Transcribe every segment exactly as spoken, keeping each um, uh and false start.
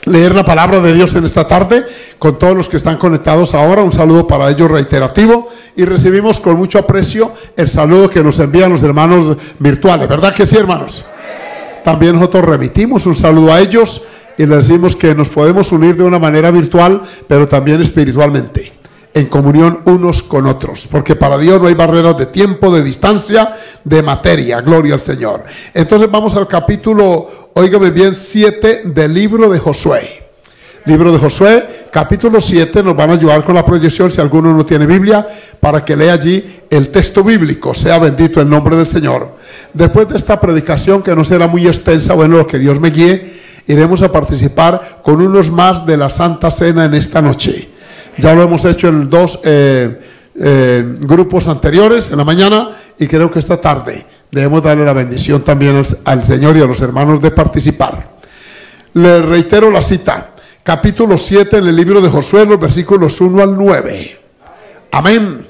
leer la palabra de Dios en esta tarde con todos los que están conectados ahora. Un saludo para ellos reiterativo, y recibimos con mucho aprecio el saludo que nos envían los hermanos virtuales, ¿verdad que sí, hermanos? También nosotros remitimos un saludo a ellos y les decimos que nos podemos unir de una manera virtual, pero también espiritualmente, en comunión unos con otros, porque para Dios no hay barreras de tiempo, de distancia, de materia. Gloria al Señor. Entonces vamos al capítulo, óigame bien, siete del libro de Josué. Libro de Josué, capítulo siete. Nos van a ayudar con la proyección si alguno no tiene Biblia, para que lea allí el texto bíblico. Sea bendito el nombre del Señor. Después de esta predicación, que no será muy extensa, bueno, lo que Dios me guíe, iremos a participar con unos más de la Santa Cena en esta noche. Ya lo hemos hecho en dos eh, eh, grupos anteriores, en la mañana, y creo que esta tarde debemos darle la bendición también al, al Señor y a los hermanos de participar. Les reitero la cita, capítulo siete en el libro de Josué, los versículos uno al nueve. Amén.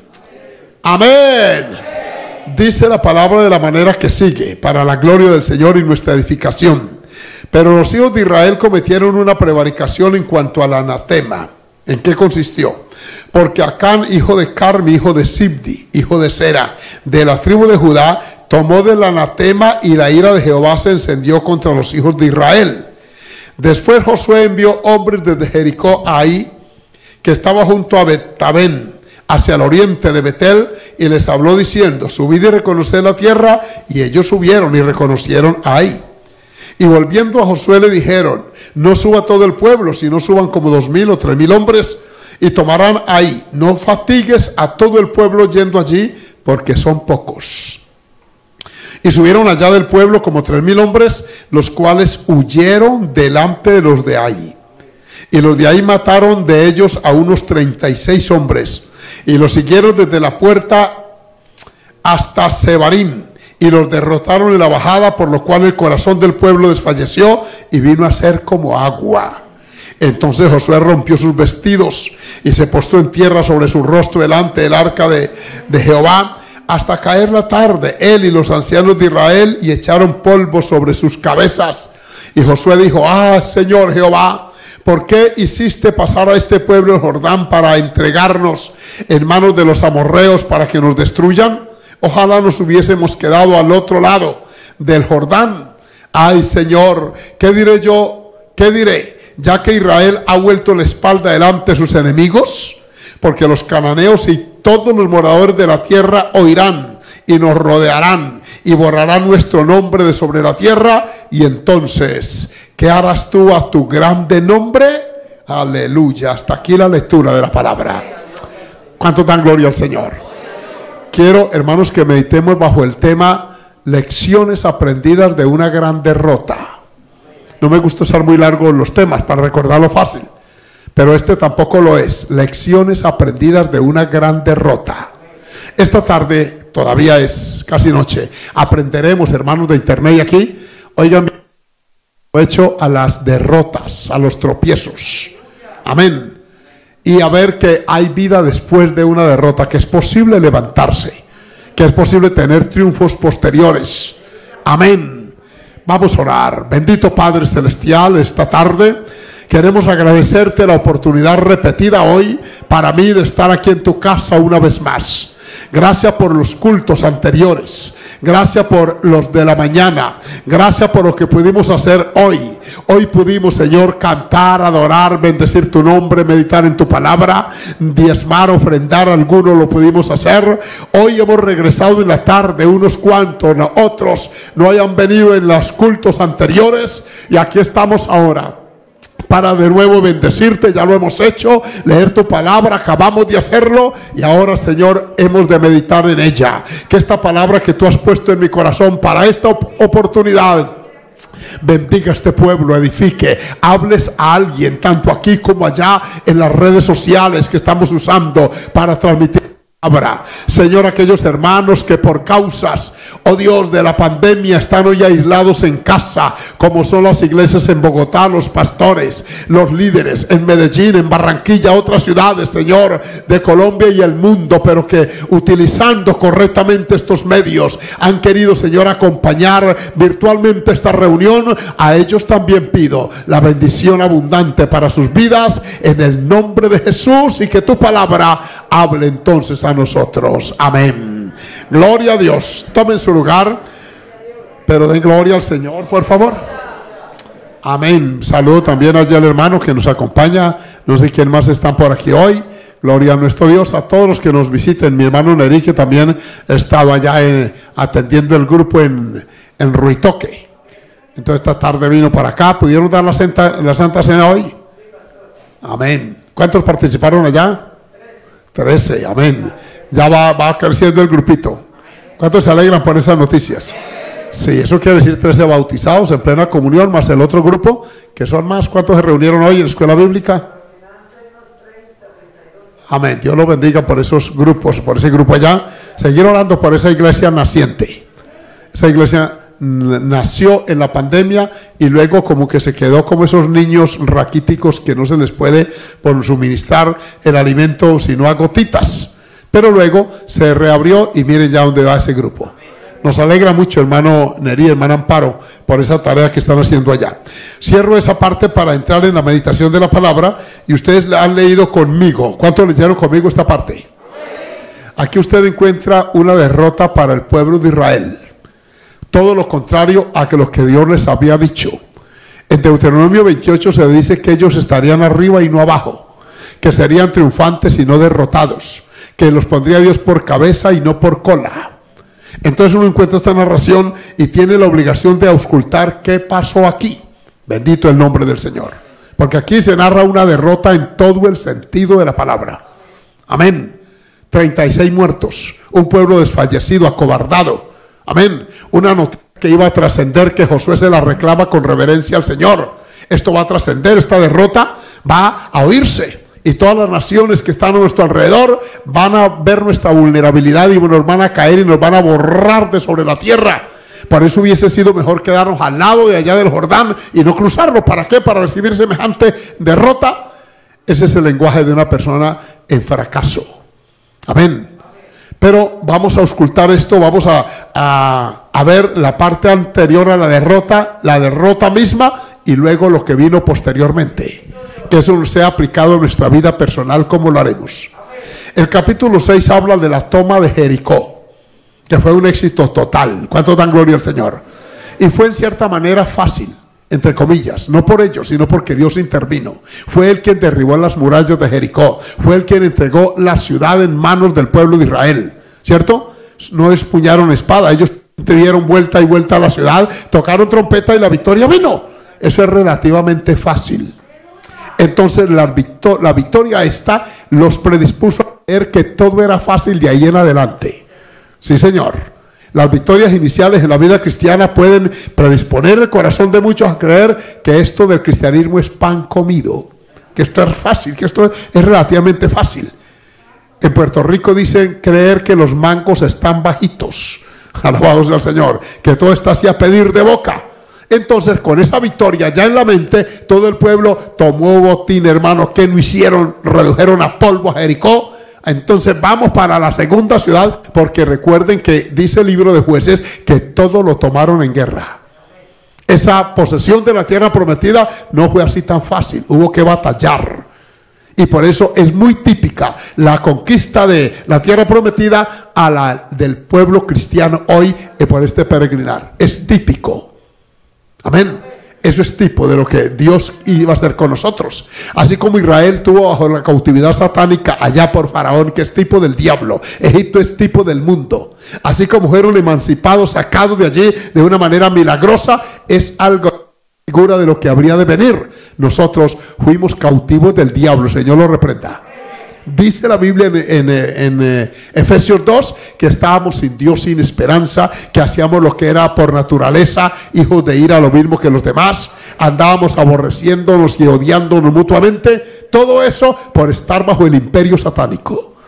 Amén. Dice la palabra de la manera que sigue, para la gloria del Señor y nuestra edificación. Pero los hijos de Israel cometieron una prevaricación en cuanto al anatema. ¿En qué consistió? Porque Acán, hijo de Carmi, hijo de Sibdi, hijo de Sera, de la tribu de Judá, tomó del anatema, y la ira de Jehová se encendió contra los hijos de Israel. Después Josué envió hombres desde Jericó a Ahí, que estaba junto a Bet-Tabén, hacia el oriente de Betel, y les habló diciendo: subid y reconoced la tierra. Y ellos subieron y reconocieron a Ahí. Y volviendo a Josué le dijeron: no suba todo el pueblo, sino suban como dos mil o tres mil hombres, y tomarán Ahí. No fatigues a todo el pueblo yendo allí, porque son pocos. Y subieron allá del pueblo como tres mil hombres, los cuales huyeron delante de los de Ahí. Y los de Ahí mataron de ellos a unos treinta y seis hombres, y los siguieron desde la puerta hasta Sebarim, y los derrotaron en la bajada, por lo cual el corazón del pueblo desfalleció y vino a ser como agua. Entonces Josué rompió sus vestidos y se postró en tierra sobre su rostro delante del arca de, de Jehová, hasta caer la tarde, él y los ancianos de Israel, y echaron polvo sobre sus cabezas. Y Josué dijo: ah, Señor Jehová, ¿por qué hiciste pasar a este pueblo el Jordán para entregarnos en manos de los amorreos para que nos destruyan? Ojalá nos hubiésemos quedado al otro lado del Jordán. Ay, Señor, ¿qué diré yo? ¿Qué diré? Ya que Israel ha vuelto la espalda delante de sus enemigos, porque los cananeos y todos los moradores de la tierra oirán y nos rodearán y borrarán nuestro nombre de sobre la tierra. Y entonces, ¿qué harás tú a tu grande nombre? Aleluya. Hasta aquí la lectura de la palabra. ¿Cuánto dan gloria al Señor? Quiero, hermanos, que meditemos bajo el tema lecciones aprendidas de una gran derrota. No me gusta usar muy largos los temas para recordarlo fácil, pero este tampoco lo es. Lecciones aprendidas de una gran derrota. Esta tarde, todavía es casi noche, aprenderemos, hermanos de internet y aquí, oigan, hecho a las derrotas, a los tropiezos. Amén. Y a ver que hay vida después de una derrota, que es posible levantarse, que es posible tener triunfos posteriores. Amén. Vamos a orar. Bendito Padre Celestial, esta tarde queremos agradecerte la oportunidad repetida hoy para mí de estar aquí en tu casa una vez más. Gracias por los cultos anteriores. Gracias por los de la mañana. Gracias por lo que pudimos hacer hoy. Hoy pudimos, Señor, cantar, adorar, bendecir tu nombre, meditar en tu palabra, diezmar, ofrendar. Algunos lo pudimos hacer. Hoy hemos regresado en la tarde, unos cuantos, otros no hayan venido en los cultos anteriores, y aquí estamos ahora para de nuevo bendecirte. Ya lo hemos hecho, leer tu palabra, acabamos de hacerlo, y ahora, Señor, hemos de meditar en ella. Que esta palabra que tú has puesto en mi corazón para esta op oportunidad bendiga a este pueblo, edifique, hables a alguien, tanto aquí como allá en las redes sociales que estamos usando para transmitir palabra. Señor, aquellos hermanos que por causas, oh Dios, de la pandemia están hoy aislados en casa, como son las iglesias en Bogotá, los pastores, los líderes en Medellín, en Barranquilla, otras ciudades, Señor, de Colombia y el mundo, pero que utilizando correctamente estos medios han querido, Señor, acompañar virtualmente esta reunión. A ellos también pido la bendición abundante para sus vidas en el nombre de Jesús, y que tu palabra hable entonces a nosotros. Amén. Gloria a Dios. Tomen su lugar, pero den gloria al Señor, por favor. Amén. Saludo también allá al hermano que nos acompaña. No sé quién más están por aquí hoy. Gloria a nuestro Dios. A todos los que nos visiten. Mi hermano Neri, que también ha estado allá en, atendiendo el grupo en, en Ruitoque. Entonces esta tarde vino para acá. ¿Pudieron dar la Santa, la Santa Cena hoy? Amén. ¿Cuántos participaron allá? Trece, amén. Ya va, va creciendo el grupito. ¿Cuántos se alegran por esas noticias? Sí, eso quiere decir trece bautizados en plena comunión, más el otro grupo, que son más. ¿Cuántos se reunieron hoy en la escuela bíblica? Amén. Dios los bendiga por esos grupos, por ese grupo allá. Seguir orando por esa iglesia naciente. Esa iglesia nació en la pandemia y luego como que se quedó como esos niños raquíticos que no se les puede por suministrar el alimento sino a gotitas, pero luego se reabrió y miren ya dónde va ese grupo. Nos alegra mucho, hermano Neri, hermano Amparo, por esa tarea que están haciendo allá. Cierro esa parte para entrar en la meditación de la palabra, y ustedes la han leído conmigo. ¿Cuántos leyeron conmigo esta parte? Aquí usted encuentra una derrota para el pueblo de Israel. Todo lo contrario a que lo que Dios les había dicho. En Deuteronomio veintiocho se dice que ellos estarían arriba y no abajo, que serían triunfantes y no derrotados, que los pondría Dios por cabeza y no por cola. Entonces uno encuentra esta narración y tiene la obligación de auscultar qué pasó aquí. Bendito el nombre del Señor, porque aquí se narra una derrota en todo el sentido de la palabra. Amén. treinta y seis muertos, un pueblo desfallecido, acobardado. Amén. Una noticia que iba a trascender, que Josué se la reclama con reverencia al Señor. Esto va a trascender, esta derrota va a oírse, y todas las naciones que están a nuestro alrededor van a ver nuestra vulnerabilidad y nos van a caer y nos van a borrar de sobre la tierra. Por eso hubiese sido mejor quedarnos al lado de allá del Jordán y no cruzarlo. ¿Para qué? Para recibir semejante derrota. Ese es el lenguaje de una persona en fracaso. Amén. Pero vamos a auscultar esto, vamos a, a, a ver la parte anterior a la derrota, la derrota misma, y luego lo que vino posteriormente. Que eso sea aplicado en nuestra vida personal, como lo haremos. El capítulo seis habla de la toma de Jericó, que fue un éxito total. ¿Cuánto dan gloria al Señor? Y fue en cierta manera fácil, entre comillas, no por ellos, sino porque Dios intervino. Fue Él quien derribó las murallas de Jericó, fue Él quien entregó la ciudad en manos del pueblo de Israel, ¿cierto? No empuñaron espada, ellos dieron vuelta y vuelta a la ciudad, tocaron trompeta y la victoria vino. Eso es relativamente fácil. Entonces la, victor la victoria esta los predispuso a creer que todo era fácil de ahí en adelante. Sí, Señor. Las victorias iniciales en la vida cristiana pueden predisponer el corazón de muchos a creer que esto del cristianismo es pan comido, que esto es fácil, que esto es relativamente fácil. En Puerto Rico dicen creer que los mangos están bajitos. Alabado sea el Señor, que todo está así a pedir de boca. Entonces, con esa victoria ya en la mente, todo el pueblo tomó botín, hermano. ¿Qué no hicieron? Redujeron a polvo a Jericó. Entonces vamos para la segunda ciudad, porque recuerden que dice el libro de Jueces que todo lo tomaron en guerra. Esa posesión de la tierra prometida no fue así tan fácil, hubo que batallar. Y por eso es muy típica la conquista de la tierra prometida a la del pueblo cristiano hoy por este peregrinar. Es típico. Amén. Eso es tipo de lo que Dios iba a hacer con nosotros. Así como Israel tuvo bajo la cautividad satánica allá por Faraón, que es tipo del diablo. Egipto es tipo del mundo. Así como fueron emancipados, sacados de allí de una manera milagrosa, es algo figura de lo que habría de venir. Nosotros fuimos cautivos del diablo. El Señor lo reprenda. Dice la Biblia en, en, en, en Efesios dos que estábamos sin Dios, sin esperanza, que hacíamos lo que era por naturaleza hijos de ira, lo mismo que los demás, andábamos aborreciéndonos y odiándonos mutuamente, todo eso por estar bajo el imperio satánico.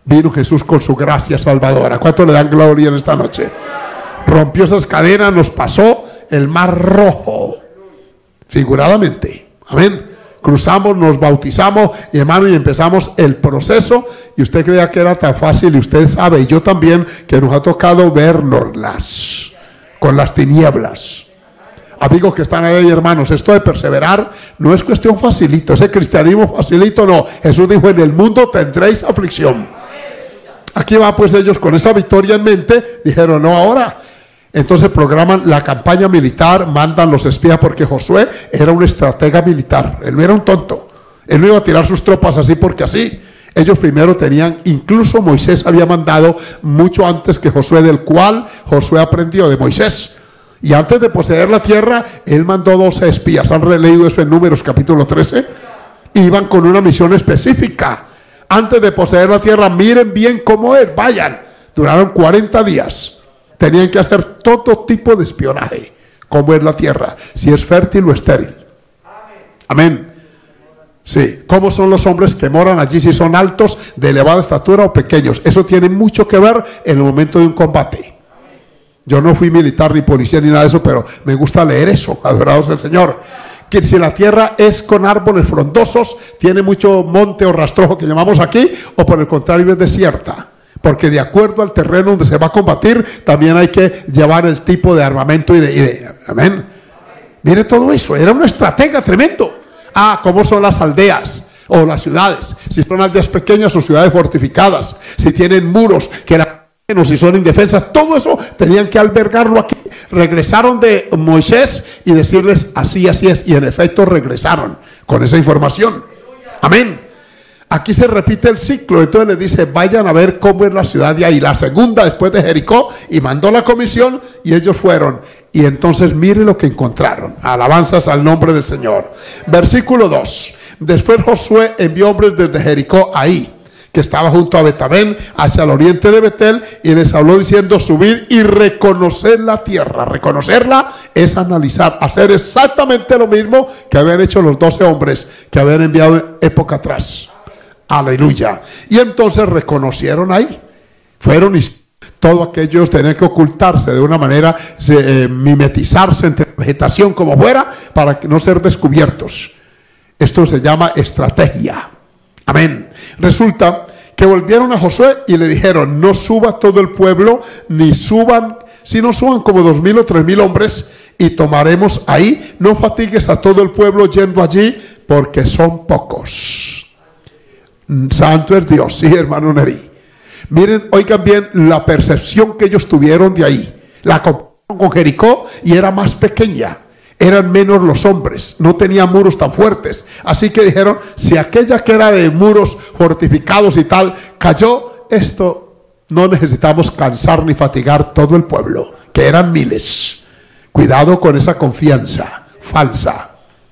vino Jesús con su gracia salvadora. ¿Cuánto le dan gloria en esta noche? Rompió esas cadenas, nos pasó el mar rojo, figuradamente. Amén. Cruzamos, nos bautizamos, y hermano, y empezamos el proceso. Y usted creía que era tan fácil, y usted sabe, y yo también, que nos ha tocado vernoslas con las tinieblas. Amigos que están ahí, hermanos, esto de perseverar no es cuestión facilito. Ese cristianismo facilito no. Jesús dijo: en el mundo tendréis aflicción. Aquí va pues ellos con esa victoria en mente. Dijeron: no ahora. Entonces programan la campaña militar, mandan los espías, porque Josué era un estratega militar. Él no era un tonto. Él no iba a tirar sus tropas así porque así. Ellos primero tenían, incluso Moisés había mandado mucho antes que Josué, del cual Josué aprendió de Moisés. Y antes de poseer la tierra, él mandó doce espías. ¿Han releído eso en Números capítulo trece? Iban con una misión específica. Antes de poseer la tierra, miren bien cómo es, vayan. Duraron cuarenta días. Tenían que hacer todo tipo de espionaje. Cómo es la tierra, si es fértil o estéril. Amén. Sí, cómo son los hombres que moran allí, si son altos, de elevada estatura o pequeños. Eso tiene mucho que ver en el momento de un combate. Yo no fui militar ni policía ni nada de eso, pero me gusta leer eso, adorados el Señor. Que si la tierra es con árboles frondosos, tiene mucho monte o rastrojo que llamamos aquí, o por el contrario es desierta. Porque de acuerdo al terreno donde se va a combatir, también hay que llevar el tipo de armamento y de... Y de amén. Mire todo eso, era una estratega tremendo. Ah, cómo son las aldeas o las ciudades. Si son aldeas pequeñas o ciudades fortificadas. Si tienen muros que la... si son indefensas, todo eso tenían que albergarlo aquí. Regresaron de Moisés y decirles así, así es, y en efecto regresaron con esa información. Amén. Aquí se repite el ciclo. Entonces les dice: vayan a ver cómo es la ciudad de ahí. La segunda después de Jericó, y mandó la comisión y ellos fueron. Y entonces mire lo que encontraron. Alabanzas al nombre del Señor. Versículo dos. Después Josué envió hombres desde Jericó ahí, que estaba junto a Betabén, hacia el oriente de Betel, y les habló diciendo: subid y reconocer la tierra. Reconocerla es analizar, hacer exactamente lo mismo que habían hecho los doce hombres que habían enviado en época atrás. Aleluya. Y entonces reconocieron ahí. Fueron y todo aquello tenían que ocultarse de una manera, eh, mimetizarse entre vegetación como fuera, para no ser descubiertos. Esto se llama estrategia. Amén. Resulta que volvieron a Josué y le dijeron: no suba todo el pueblo, ni suban, si no suban como dos mil o tres mil hombres, y tomaremos ahí. No fatigues a todo el pueblo yendo allí, porque son pocos. Santo es Dios, sí, hermano Neri. Miren, oigan bien la percepción que ellos tuvieron de ahí. La compararon con Jericó y era más pequeña. Eran menos los hombres, no tenía muros tan fuertes. Así que dijeron: si aquella que era de muros fortificados y tal cayó, esto no necesitamos cansar ni fatigar todo el pueblo, que eran miles. Cuidado con esa confianza falsa.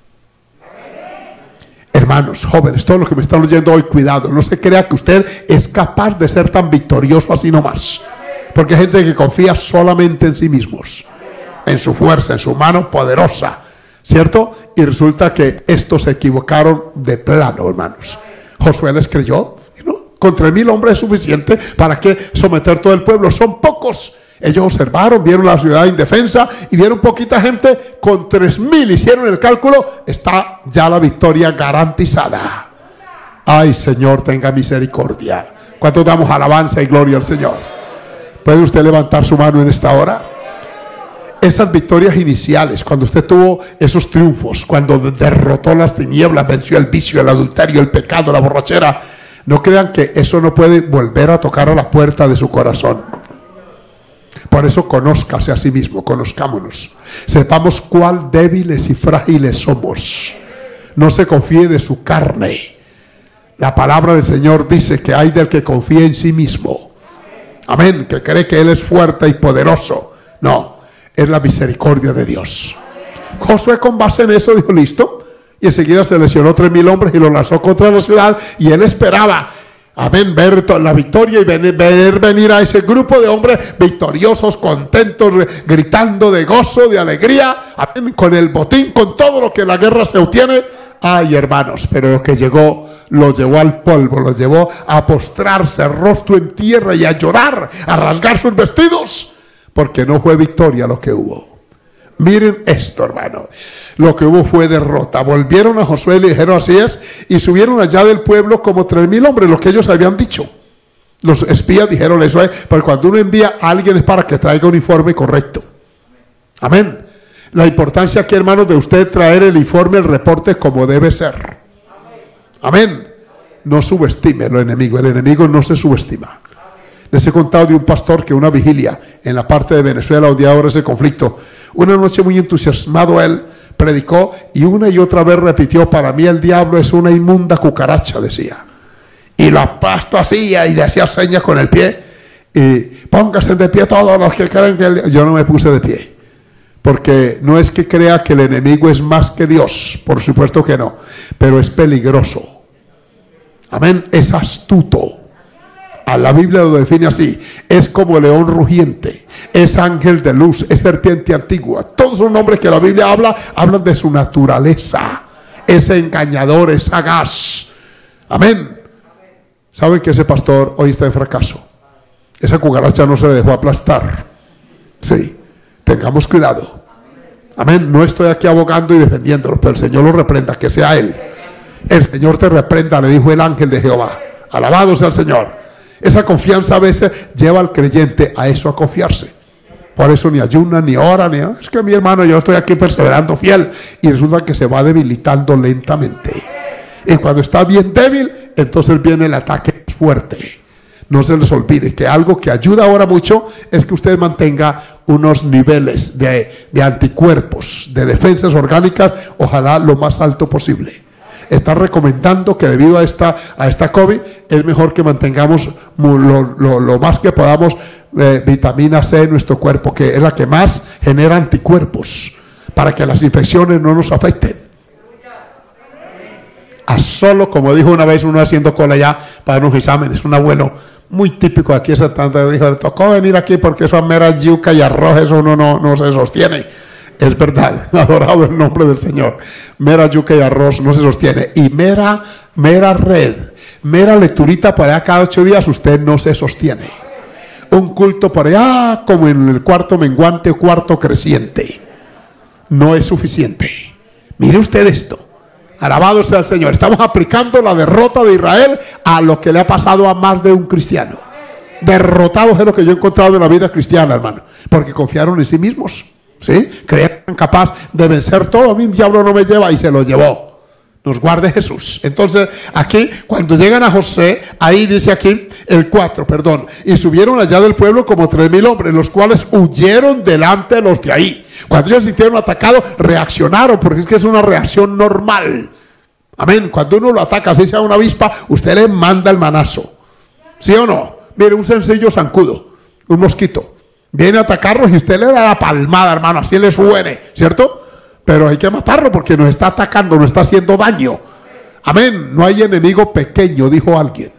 Hermanos, jóvenes, todos los que me están oyendo hoy, cuidado, no se crea que usted es capaz de ser tan victorioso así nomás. Porque hay gente que confía solamente en sí mismos, en su fuerza, en su mano poderosa, ¿cierto? Y resulta que estos se equivocaron de plano, hermanos. Josué les creyó, ¿no? Con tres mil hombres es suficiente. ¿Para qué someter todo el pueblo? Son pocos. Ellos observaron, vieron la ciudad indefensa y vieron poquita gente. Con tres mil hicieron el cálculo. Está ya la victoria garantizada. Ay, Señor, tenga misericordia. ¿Cuántos damos alabanza y gloria al Señor? ¿Puede usted levantar su mano en esta hora? Esas victorias iniciales, cuando usted tuvo esos triunfos, cuando derrotó las tinieblas, venció el vicio, el adulterio, el pecado, la borrachera, no crean que eso no puede volver a tocar a la puerta de su corazón. Por eso conózcase a sí mismo, conozcámonos. Sepamos cuál débiles y frágiles somos. No se confíe de su carne. La palabra del Señor dice que hay del que confía en sí mismo. Amén, que cree que Él es fuerte y poderoso. No, es la misericordia de Dios. Josué, con base en eso, dijo: listo. Y enseguida seleccionó tres mil hombres y los lanzó contra la ciudad. Y él esperaba, amén, ver la victoria y ver, ver venir a ese grupo de hombres victoriosos, contentos, gritando de gozo, de alegría, amén, con el botín, con todo lo que la guerra se obtiene. Ay, hermanos, pero lo que llegó lo llevó al polvo, lo llevó a postrarse rostro en tierra y a llorar, a rasgar sus vestidos, porque no fue victoria lo que hubo. Miren esto, hermano, lo que hubo fue derrota. Volvieron a Josué y le dijeron así es, y subieron allá del pueblo como tres mil hombres, lo que ellos habían dicho. Los espías dijeron eso, ¿eh? Porque cuando uno envía a alguien es para que traiga un informe correcto. Amén. La importancia aquí, hermanos, de usted traer el informe, el reporte como debe ser. Amén. No subestime al enemigo, el enemigo no se subestima. Les he contado de un pastor que una vigilia en la parte de Venezuela donde ahora ese conflicto, una noche muy entusiasmado él predicó y una y otra vez repitió: para mí el diablo es una inmunda cucaracha, decía. Y lo apasto así y le hacía señas con el pie. Y pónganse de pie todos los que creen que el... Yo no me puse de pie. Porque no es que crea que el enemigo es más que Dios. Por supuesto que no. Pero es peligroso. Amén. Es astuto. A la Biblia lo define así: es como león rugiente, es ángel de luz, es serpiente antigua. Todos los nombres que la Biblia habla, hablan de su naturaleza. Es engañador, es sagaz. Amén. ¿Saben que ese pastor hoy está en fracaso? Esa cucaracha no se dejó aplastar. Sí, tengamos cuidado. Amén. No estoy aquí abogando y defendiéndolo, pero el Señor lo reprenda, que sea Él. El Señor te reprenda, le dijo el ángel de Jehová. Alabado sea el Señor. Esa confianza a veces lleva al creyente a eso, a confiarse. Por eso ni ayuna, ni ora, ni... Es que mi hermano, yo estoy aquí perseverando fiel. Y resulta que se va debilitando lentamente. Y cuando está bien débil, entonces viene el ataque fuerte. No se les olvide que algo que ayuda ahora mucho es que usted mantenga unos niveles de, de anticuerpos, de defensas orgánicas, ojalá lo más alto posible. Está recomendando que debido a esta, a esta COVID es mejor que mantengamos lo, lo, lo más que podamos eh, vitamina C en nuestro cuerpo, que es la que más genera anticuerpos para que las infecciones no nos afecten. A solo, como dijo una vez uno haciendo cola ya para unos exámenes, un abuelo muy típico aquí en Santander, dijo: le tocó venir aquí porque eso a mera yuca y arroz, eso uno no, no se sostiene. Es verdad, adorado el nombre del Señor. Mera yuca y arroz no se sostiene. Y mera, mera red, mera lecturita para allá cada ocho días, usted no se sostiene. Un culto para allá, como en el cuarto menguante, cuarto creciente, no es suficiente. Mire usted esto. Alabado sea el Señor. Estamos aplicando la derrota de Israel a lo que le ha pasado a más de un cristiano. Derrotados es lo que yo he encontrado en la vida cristiana, hermano. Porque confiaron en sí mismos. ¿Sí? Creían capaz de vencer todo. A mí el diablo no me lleva, y se lo llevó. Nos guarde Jesús. Entonces aquí cuando llegan a José, ahí dice aquí el cuatro, perdón, y subieron allá del pueblo como tres mil hombres, los cuales huyeron delante de los de ahí. Cuando ellos se sintieron atacados, reaccionaron, porque es que es una reacción normal. Amén. Cuando uno lo ataca, así sea una avispa, usted le manda el manazo. ¿Sí o no? Mire, un sencillo zancudo, un mosquito viene a atacarlos y usted le da la palmada, hermano, así le suene, ¿cierto? Pero hay que matarlo porque nos está atacando, nos está haciendo daño. Amén. No hay enemigo pequeño, dijo alguien.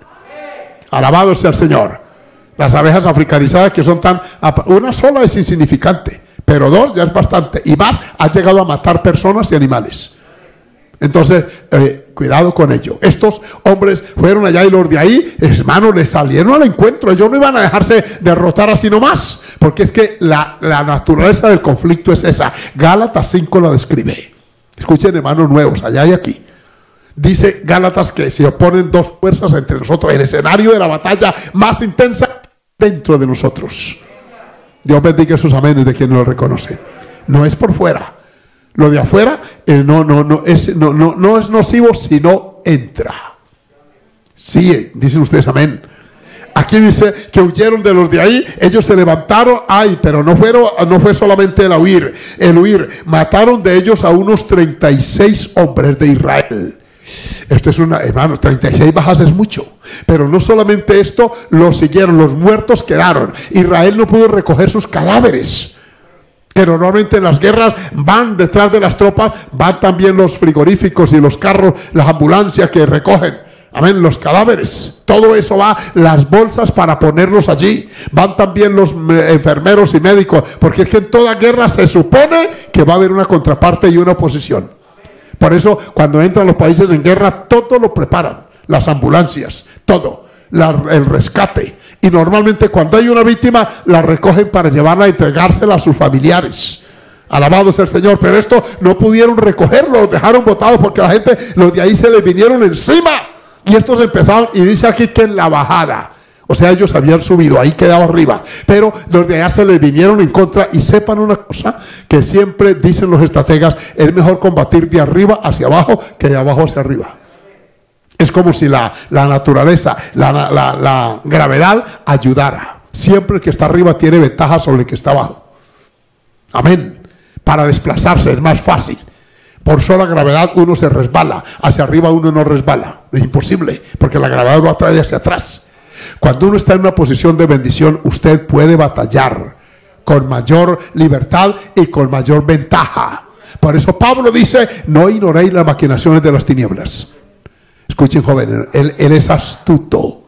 Alabado sea el Señor. Las abejas africanizadas que son tan... Una sola es insignificante, pero dos ya es bastante. Y más, ha llegado a matar personas y animales. Entonces, eh, cuidado con ello. Estos hombres fueron allá y los de ahí, hermanos, les salieron al encuentro. Ellos no iban a dejarse derrotar así nomás, porque es que la, la naturaleza del conflicto es esa. Gálatas cinco lo describe. Escuchen, hermanos nuevos, allá y aquí. Dice Gálatas que se oponen dos fuerzas entre nosotros. El escenario de la batalla más intensa dentro de nosotros. Dios bendiga esos amenes de quienes lo reconocen. No es por fuera. Lo de afuera eh, no, no, no, es, no, no, no es nocivo, sino entra. Sí, dicen ustedes amén. Aquí dice que huyeron de los de ahí, ellos se levantaron, ay, pero no, fueron, no fue solamente el huir, el huir, mataron de ellos a unos treinta y seis hombres de Israel. Esto es una, hermanos, treinta y seis bajas es mucho. Pero no solamente esto, los siguieron, los muertos quedaron. Israel no pudo recoger sus cadáveres. Que normalmente en las guerras van detrás de las tropas, van también los frigoríficos y los carros, las ambulancias que recogen, amén, los cadáveres. Todo eso va, las bolsas para ponerlos allí. Van también los enfermeros y médicos, porque es que en toda guerra se supone que va a haber una contraparte y una oposición. Por eso cuando entran los países en guerra, todo lo preparan. las ambulancias, todo, la, el rescate. Y normalmente cuando hay una víctima, la recogen para llevarla a entregársela a sus familiares. Alabado sea el Señor. Pero esto no pudieron recogerlo, los dejaron botados porque la gente, los de ahí se les vinieron encima. Y estos empezaron, y dice aquí que en la bajada, o sea, ellos habían subido, ahí quedaba arriba, pero los de allá se les vinieron en contra. Y sepan una cosa, que siempre dicen los estrategas, es mejor combatir de arriba hacia abajo que de abajo hacia arriba. Es como si la, la naturaleza, la, la, la, la gravedad ayudara. Siempre el que está arriba tiene ventaja sobre el que está abajo. Amén. Para desplazarse es más fácil. Por sola gravedad uno se resbala, hacia arriba uno no resbala. Es imposible, porque la gravedad lo atrae hacia atrás. Cuando uno está en una posición de bendición, usted puede batallar con mayor libertad y con mayor ventaja. Por eso Pablo dice, no ignoréis las maquinaciones de las tinieblas. Escuchen, jóvenes, él, él es astuto.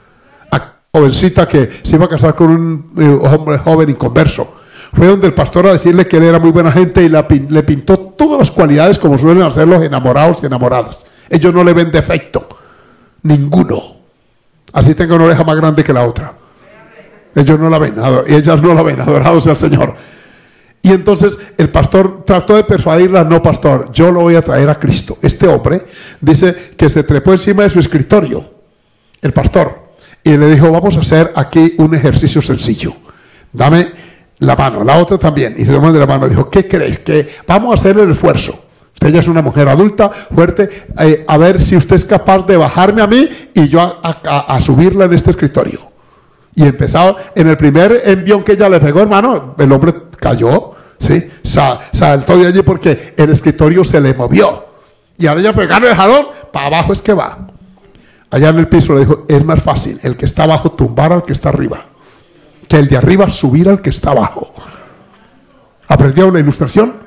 A jovencita que se iba a casar con un eh, hombre joven inconverso, fue donde el pastor a decirle que él era muy buena gente y la, le pintó todas las cualidades como suelen hacer los enamorados y enamoradas. Ellos no le ven defecto, ninguno. Así tenga una oreja más grande que la otra. Ellos no la ven, y ellas no la ven, adorado sea el Señor. Y entonces el pastor trató de persuadirla, no pastor, yo lo voy a traer a Cristo. Este hombre dice que se trepó encima de su escritorio, el pastor, y le dijo, vamos a hacer aquí un ejercicio sencillo. Dame la mano, la otra también. Y se tomó de la mano, dijo, ¿qué crees? Que vamos a hacer el esfuerzo. Usted ya es una mujer adulta, fuerte, eh, a ver si usted es capaz de bajarme a mí y yo a, a, a subirla en este escritorio. Y empezaba, en el primer envión que ella le pegó, hermano, el hombre cayó, ¿sí? Sa, saltó de allí porque el escritorio se le movió. Y ahora ella pegaron el jalón, para abajo es que va. Allá en el piso le dijo, es más fácil el que está abajo tumbar al que está arriba, que el de arriba subir al que está abajo. ¿Aprendió una ilustración?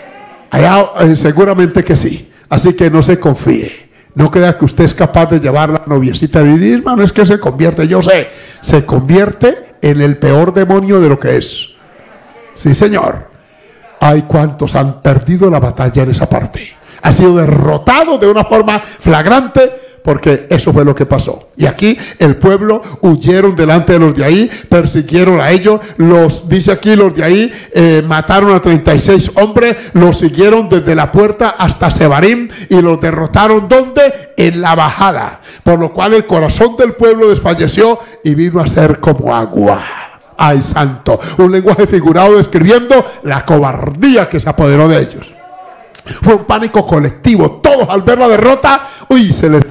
Allá eh, seguramente que sí. Así que no se confíe. No crea que usted es capaz de llevar la noviecita y decir, hermano, es que se convierte, yo sé, se convierte en el peor demonio de lo que es. Sí, señor. Hay cuantos han perdido la batalla en esa parte. Ha sido derrotado de una forma flagrante, porque eso fue lo que pasó. Y aquí el pueblo huyeron delante de los de ahí, persiguieron a ellos, los, dice aquí, los de ahí eh, mataron a treinta y seis hombres, los siguieron desde la puerta hasta Sebarim y los derrotaron, ¿dónde? En la bajada. Por lo cual el corazón del pueblo desfalleció y vino a ser como agua. ¡Ay, santo! Un lenguaje figurado describiendo la cobardía que se apoderó de ellos. Fue un pánico colectivo. Todos al ver la derrota, uy, se les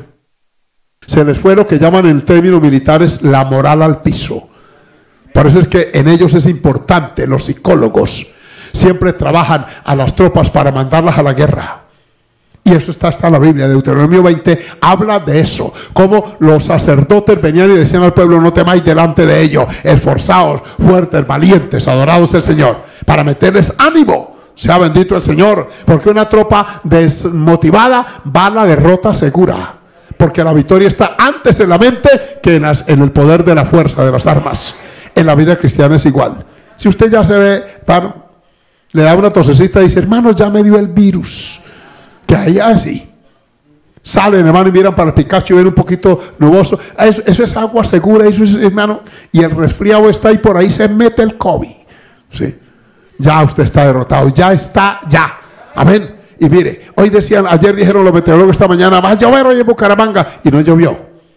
Se les fue lo que llaman en términos militares la moral al piso. Por eso es que en ellos es importante, los psicólogos siempre trabajan a las tropas para mandarlas a la guerra. Y eso está hasta en la Biblia, Deuteronomio veinte habla de eso. Como los sacerdotes venían y decían al pueblo, no temáis delante de ellos, esforzaos, fuertes, valientes, adorados el Señor, para meterles ánimo. Sea bendito el Señor, porque una tropa desmotivada va a la derrota segura. Porque la victoria está antes en la mente que en, las, en el poder de la fuerza de las armas. En la vida cristiana es igual. Si usted ya se ve, hermano, le da una tosecita y dice, hermano, ya me dio el virus. Que ahí así. Salen, hermano, y miran para el Picacho y ven un poquito nuboso. Eso, eso es agua segura, eso es, hermano. Y el resfriado está ahí, por ahí se mete el COVID. ¿Sí? Ya usted está derrotado, ya está, ya. Amén. Y mire, hoy decían, ayer dijeron los meteorólogos esta mañana, va a llover hoy en Bucaramanga, y no llovió.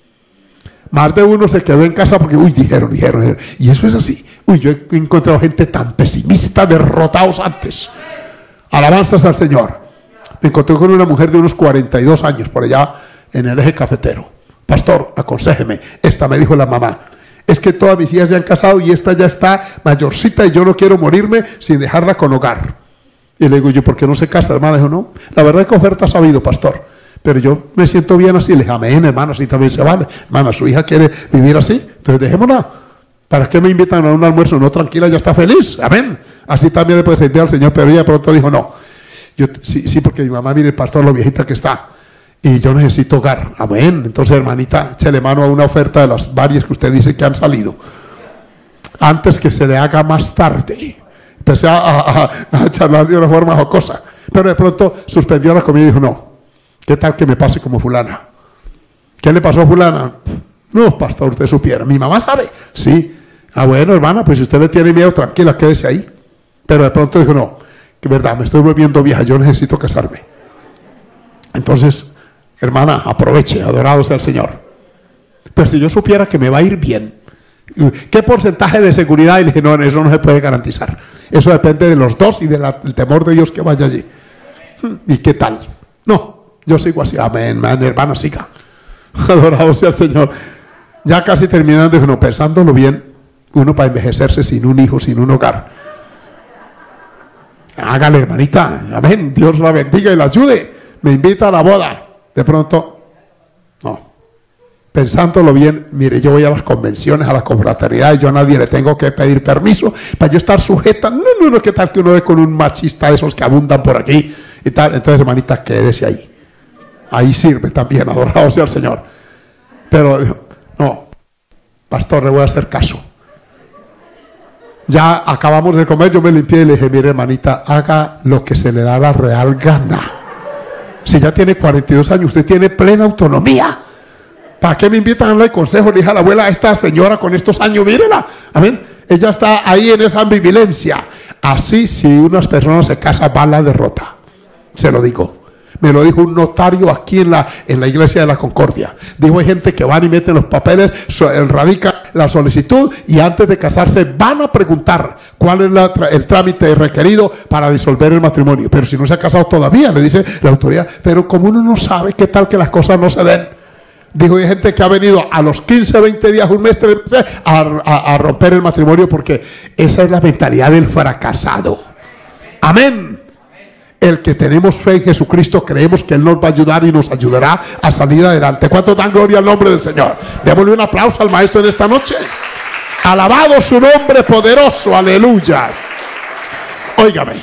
Más de uno se quedó en casa porque, uy, dijeron, dijeron, dijeron. Y eso es así. Uy, yo he encontrado gente tan pesimista, derrotados antes. Alabanzas al Señor. Me encontré con una mujer de unos cuarenta y dos años, por allá en el eje cafetero. Pastor, aconséjeme. Esta me dijo la mamá, es que todas mis hijas se han casado y esta ya está mayorcita y yo no quiero morirme sin dejarla con hogar. Y le digo yo, ¿por qué no se casa, hermana? Dijo, no, la verdad es que ofertas ha habido, pastor, pero yo me siento bien así. Le dije, amén, hermana, así también se vale. Hermana, su hija quiere vivir así, entonces dejémosla. ¿Para qué me invitan a un almuerzo? No, tranquila, ya está feliz, amén. Así también le puede sentir al Señor, pero ella de pronto dijo, no. Yo, sí, sí, porque mi mamá, mire, el pastor, lo viejita que está, y yo necesito hogar, amén. Entonces, hermanita, échale mano a una oferta de las varias que usted dice que han salido, antes que se le haga más tarde. Empecé a, a, a charlar de una forma jocosa, pero de pronto suspendió la comida y dijo, no, ¿qué tal que me pase como fulana? ¿Qué le pasó a fulana? No, pastor, usted supiera. ¿Mi mamá sabe? Sí. Ah, bueno, hermana, pues si usted le tiene miedo, tranquila, quédese ahí. Pero de pronto dijo, no, que verdad, me estoy volviendo vieja, yo necesito casarme. Entonces, hermana, aproveche, adorado sea el Señor. Pero si yo supiera que me va a ir bien, ¿qué porcentaje de seguridad? Y le dije, no, eso no se puede garantizar. Eso depende de los dos y del temor de Dios que vaya allí. ¿Y qué tal? No, yo sigo así. Amén, amén, hermana, siga. Adorado sea el Señor. Ya casi terminando, dije, no, pensándolo bien, uno para envejecerse sin un hijo, sin un hogar. Hágale, hermanita. Amén. Dios la bendiga y la ayude. Me invita a la boda. De pronto, no. Pensándolo bien, mire, yo voy a las convenciones, a las confraternidades, yo a nadie le tengo que pedir permiso para yo estar sujeta. No, no, no, ¿qué tal que uno ve con un machista de esos que abundan por aquí y tal? Entonces, hermanita, quédese ahí. Ahí sirve también, adorado sea el Señor. Pero, no, pastor, le voy a hacer caso. Ya acabamos de comer, yo me limpié y le dije, mire, hermanita, haga lo que se le da la real gana. Si ya tiene cuarenta y dos años, usted tiene plena autonomía. ¿Para qué me invitan a darle consejo? Le dije a la abuela, esta señora con estos años, mírela. Amén. Ella está ahí en esa ambivilencia. Así, si unas personas se casan, va a la derrota. Se lo digo. Me lo dijo un notario aquí en la, en la iglesia de la Concordia. Dijo, hay gente que van y meten los papeles, so, radica la solicitud y antes de casarse van a preguntar cuál es la, el trámite requerido para disolver el matrimonio. Pero si no se ha casado todavía, le dice la autoridad. Pero como uno no sabe, qué tal que las cosas no se den. Dijo, hay gente que ha venido a los quince, veinte días, un mes, tres meses, a, a, a romper el matrimonio porque esa es la mentalidad del fracasado. Amén. El que tenemos fe en Jesucristo, creemos que Él nos va a ayudar y nos ayudará a salir adelante. ¿Cuántos dan gloria al nombre del Señor? Démosle un aplauso al Maestro en esta noche. Alabado su nombre poderoso, aleluya. Óigame,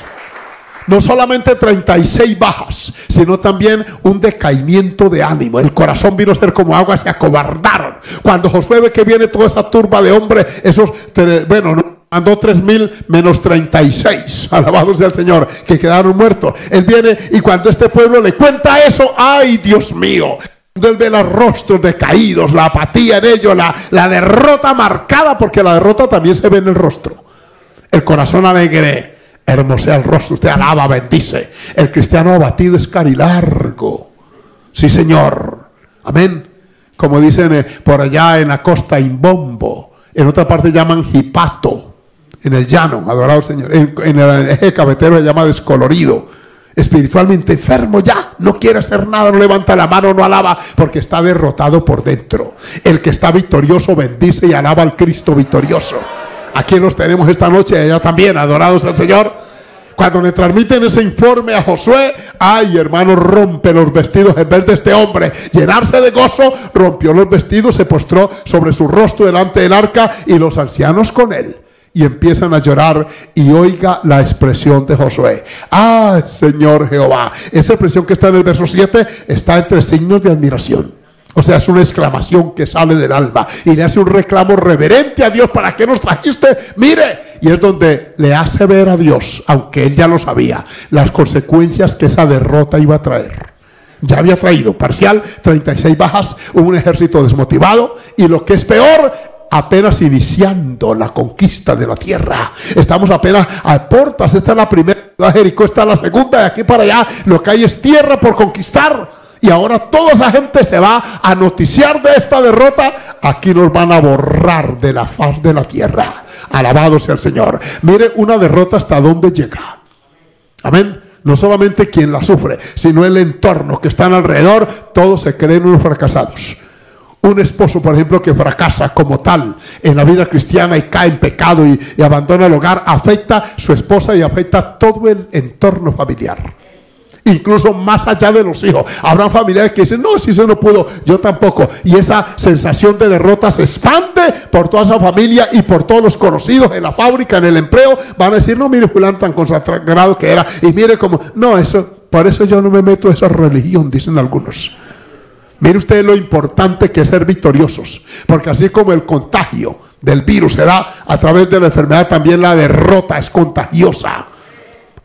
no solamente treinta y seis bajas, sino también un decaimiento de ánimo. El corazón vino a ser como agua, se acobardaron. Cuando Josué ve que viene toda esa turba de hombres, esos, bueno, no, mandó tres mil menos treinta y seis, alabado sea el Señor, que quedaron muertos. Él viene y cuando este pueblo le cuenta eso, ¡ay, Dios mío! Cuando él ve los rostros decaídos, la apatía en ellos, la, la derrota marcada, porque la derrota también se ve en el rostro. El corazón alegre hermosea el rostro, usted alaba, bendice. El cristiano abatido es carilargo. Sí, Señor. Amén. Como dicen eh, por allá en la costa, Imbombo. En otra parte llaman Jipato. En el llano, adorado Señor. En, en el eje cafetero se llama descolorido. Espiritualmente enfermo ya. No quiere hacer nada, no levanta la mano, no alaba, porque está derrotado por dentro. El que está victorioso bendice y alaba al Cristo victorioso. Aquí los tenemos esta noche, allá también, adorados al Señor. Cuando le transmiten ese informe a Josué, ay, hermano, rompe los vestidos en vez de este hombre llenarse de gozo, rompió los vestidos, se postró sobre su rostro delante del arca y los ancianos con él. Y empiezan a llorar y oiga la expresión de Josué. ¡Ah, Señor Jehová! Esa expresión que está en el verso siete está entre signos de admiración. O sea, es una exclamación que sale del alma y le hace un reclamo reverente a Dios. ¿Para qué nos trajiste? Mire, y es donde le hace ver a Dios, aunque él ya lo sabía, las consecuencias que esa derrota iba a traer. Ya había traído parcial, treinta y seis bajas, un ejército desmotivado y lo que es peor, apenas iniciando la conquista de la tierra. Estamos apenas a puertas. Esta es la primera ciudad de Jericó, esta es la segunda. De aquí para allá lo que hay es tierra por conquistar. Y ahora toda esa gente se va a noticiar de esta derrota. Aquí nos van a borrar de la faz de la tierra. Alabado sea el Señor. Mire una derrota hasta dónde llega. Amén. No solamente quien la sufre, sino el entorno que están alrededor. Todos se creen unos fracasados. Un esposo, por ejemplo, que fracasa como tal en la vida cristiana y cae en pecado y, y abandona el hogar, afecta a su esposa y afecta a todo el entorno familiar. Incluso más allá de los hijos. Habrá familiares que dicen, no, si eso no pudo, yo tampoco. Y esa sensación de derrota se expande por toda esa familia y por todos los conocidos en la fábrica, en el empleo. Van a decir, no, mire fulano tan consagrado que era. Y mire como, no, eso, por eso yo no me meto a esa religión, dicen algunos. Mire usted lo importante que es ser victoriosos, porque así como el contagio del virus se da a través de la enfermedad, también la derrota es contagiosa.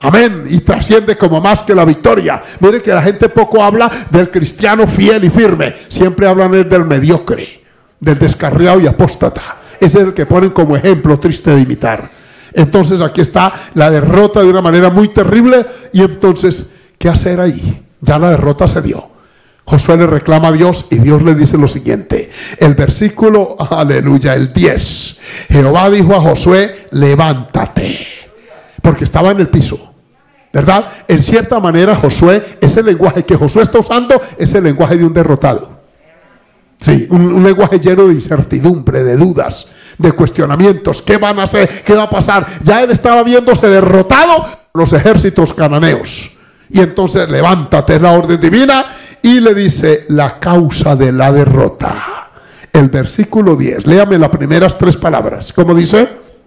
Amén. Y trasciende como más que la victoria. Mire que la gente poco habla del cristiano fiel y firme. Siempre hablan del mediocre, del descarriado y apóstata. Ese es el que ponen como ejemplo triste de imitar. Entonces aquí está la derrota de una manera muy terrible. Y entonces, ¿qué hacer ahí? Ya la derrota se dio. Josué le reclama a Dios y Dios le dice lo siguiente. El versículo, aleluya, el diez. Jehová dijo a Josué, levántate. Porque estaba en el piso. ¿Verdad? En cierta manera Josué, ese lenguaje que Josué está usando es el lenguaje de un derrotado. Sí, un, un lenguaje lleno de incertidumbre, de dudas, de cuestionamientos. ¿Qué van a hacer? ¿Qué va a pasar? Ya él estaba viéndose derrotado por los ejércitos cananeos. Y entonces levántate, es la orden divina. Y le dice la causa de la derrota. El versículo diez, léame las primeras tres palabras. ¿Cómo dice?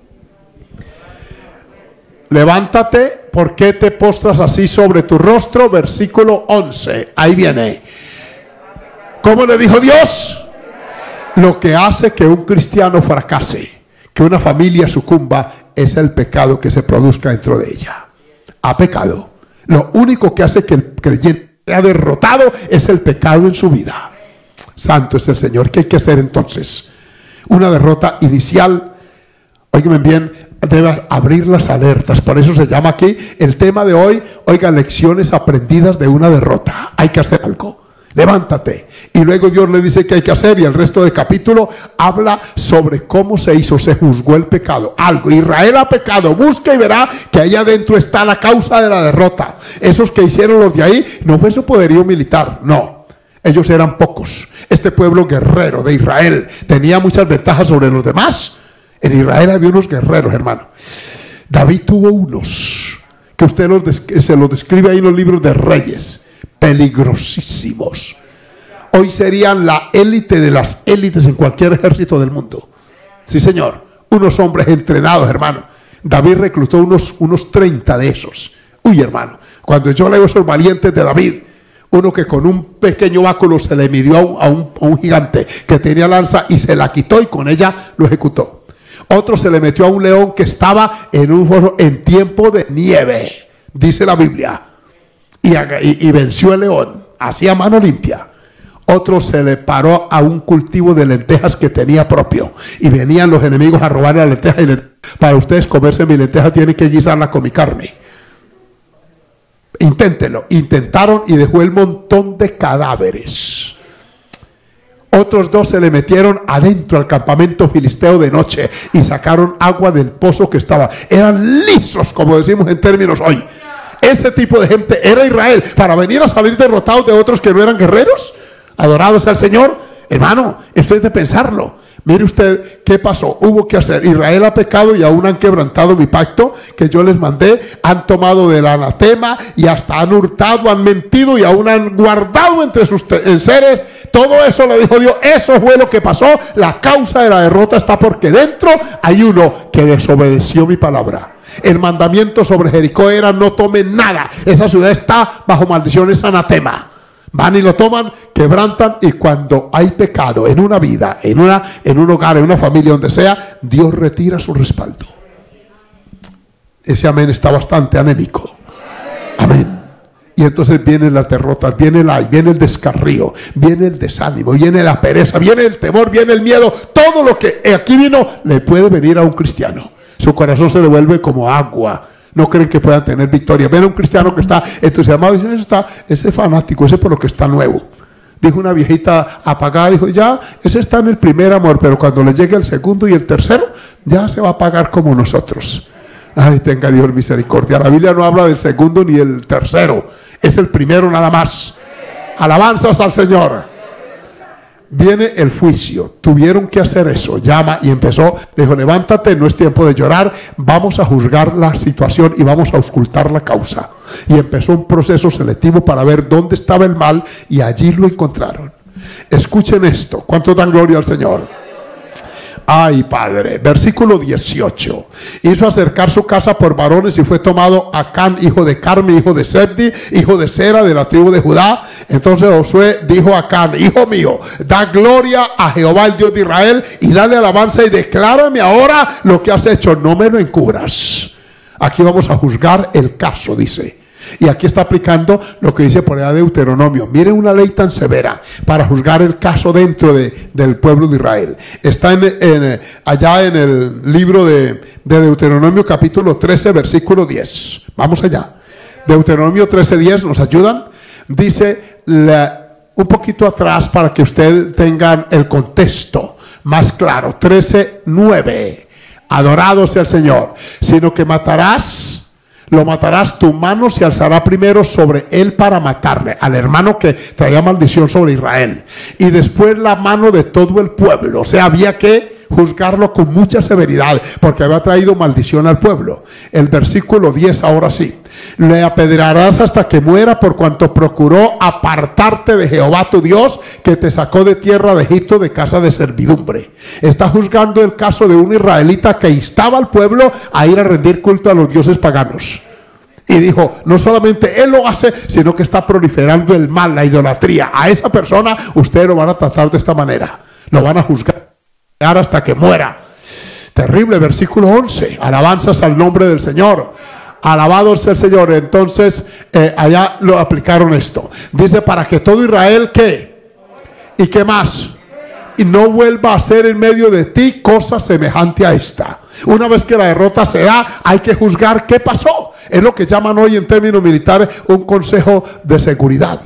Levántate, ¿por qué te postras así sobre tu rostro? Versículo once, ahí viene. ¿Cómo le dijo Dios? Lo que hace que un cristiano fracase, que una familia sucumba, es el pecado que se produzca dentro de ella. Ha pecado. Lo único que hace que el creyente sea derrotado es el pecado en su vida. Santo es el Señor. ¿Qué hay que hacer entonces? Una derrota inicial. Óigame bien, debe abrir las alertas. Por eso se llama aquí el tema de hoy. Oiga, lecciones aprendidas de una derrota. Hay que hacer algo. Levántate. Y luego Dios le dice qué hay que hacer. Y el resto del capítulo habla sobre cómo se hizo, se juzgó el pecado. Algo. Israel ha pecado. Busca y verá que allá adentro está la causa de la derrota. Esos que hicieron los de ahí no fue su poderío militar. No. Ellos eran pocos. Este pueblo guerrero de Israel tenía muchas ventajas sobre los demás. En Israel había unos guerreros, hermano. David tuvo unos que usted los se los describe ahí en los libros de Reyes. Peligrosísimos. Hoy serían la élite de las élites en cualquier ejército del mundo. Sí, señor. Unos hombres entrenados, hermano. David reclutó unos, unos treinta de esos. Uy, hermano. Cuando yo leo esos valientes de David, uno que con un pequeño báculo se le midió a un, a un, a un gigante que tenía lanza y se la quitó y con ella lo ejecutó. Otro se le metió a un león que estaba en un foro en tiempo de nieve, dice la Biblia, y, y, y venció el león, así a mano limpia. Otro se le paró a un cultivo de lentejas que tenía propio, y venían los enemigos a robarle las lentejas y le, para ustedes comerse mi lenteja tienen que guisarla con mi carne. Inténtenlo. Intentaron y dejó el montón de cadáveres. Otros dos se le metieron adentro al campamento filisteo de noche y sacaron agua del pozo que estaba. Eran lisos, como decimos en términos hoy. Ese tipo de gente era Israel. Para venir a salir derrotados de otros que no eran guerreros, adorados al Señor. Hermano, esto es de pensarlo. Mire usted qué pasó. Hubo que hacer. Israel ha pecado y aún han quebrantado mi pacto que yo les mandé. Han tomado del anatema y hasta han hurtado, han mentido y aún han guardado entre sus seres. Todo eso le dijo Dios. Eso fue lo que pasó. La causa de la derrota está porque dentro hay uno que desobedeció mi palabra. El mandamiento sobre Jericó era no tomen nada. Esa ciudad está bajo maldición, es anatema. Van y lo toman, quebrantan, y cuando hay pecado en una vida, en, una, en un hogar, en una familia, donde sea, Dios retira su respaldo. Ese amén está bastante anémico. Amén. Y entonces vienen las derrotas, viene, la, viene el descarrío, viene el desánimo, viene la pereza, viene el temor, viene el miedo. Todo lo que aquí vino le puede venir a un cristiano. Su corazón se devuelve como agua. No creen que puedan tener victoria. Ven a un cristiano que está entusiasmado y dice, está, ese fanático, ese por lo que está nuevo. Dijo una viejita apagada, dijo, ya, ese está en el primer amor, pero cuando le llegue el segundo y el tercero, ya se va a apagar como nosotros. Ay, tenga Dios misericordia. La Biblia no habla del segundo ni del tercero, es el primero nada más. Alabanzas al Señor. Viene el juicio. Tuvieron que hacer eso. Llama y empezó. Dijo, levántate, no es tiempo de llorar. Vamos a juzgar la situación y vamos a auscultar la causa. Y empezó un proceso selectivo para ver dónde estaba el mal y allí lo encontraron. Escuchen esto. ¿Cuántos dan gloria al Señor? Ay, Padre. Versículo dieciocho. Hizo acercar su casa por varones y fue tomado Acán, hijo de Carmi, hijo de Sebdi, hijo de Sera, de la tribu de Judá. Entonces Josué dijo a Acán, hijo mío, da gloria a Jehová, el Dios de Israel, y dale alabanza y declárame ahora lo que has hecho. No me lo encubras. Aquí vamos a juzgar el caso, dice. Y aquí está aplicando lo que dice por allá Deuteronomio. Miren una ley tan severa para juzgar el caso dentro de, del pueblo de Israel. Está en, en, allá en el libro de, de Deuteronomio capítulo trece, versículo diez. Vamos allá. Deuteronomio trece, diez, ¿nos ayudan? Dice la, un poquito atrás para que ustedes tengan el contexto más claro. trece, nueve. Adorado sea el Señor. Sino que matarás, lo matarás, tu mano se alzará primero sobre él para matarle, al hermano que traía maldición sobre Israel, y después la mano de todo el pueblo. O sea, había que juzgarlo con mucha severidad porque había traído maldición al pueblo. El versículo diez, ahora sí. Le apedrearás hasta que muera, por cuanto procuró apartarte de Jehová tu Dios, que te sacó de tierra de Egipto, de casa de servidumbre. Está juzgando el caso de un israelita que instaba al pueblo a ir a rendir culto a los dioses paganos. Y dijo, no solamente él lo hace, sino que está proliferando el mal, la idolatría. A esa persona ustedes lo van a tratar de esta manera, lo van a juzgar hasta que muera. Terrible. Versículo once. Alabanzas al nombre del Señor. Alabado sea el Señor. Entonces eh, allá lo aplicaron esto. Dice, para que todo Israel, ¿qué? ¿Y qué más? Y no vuelva a hacer en medio de ti cosa semejante a esta. Una vez que la derrota se da, hay que juzgar qué pasó. Es lo que llaman hoy en términos militares un consejo de seguridad,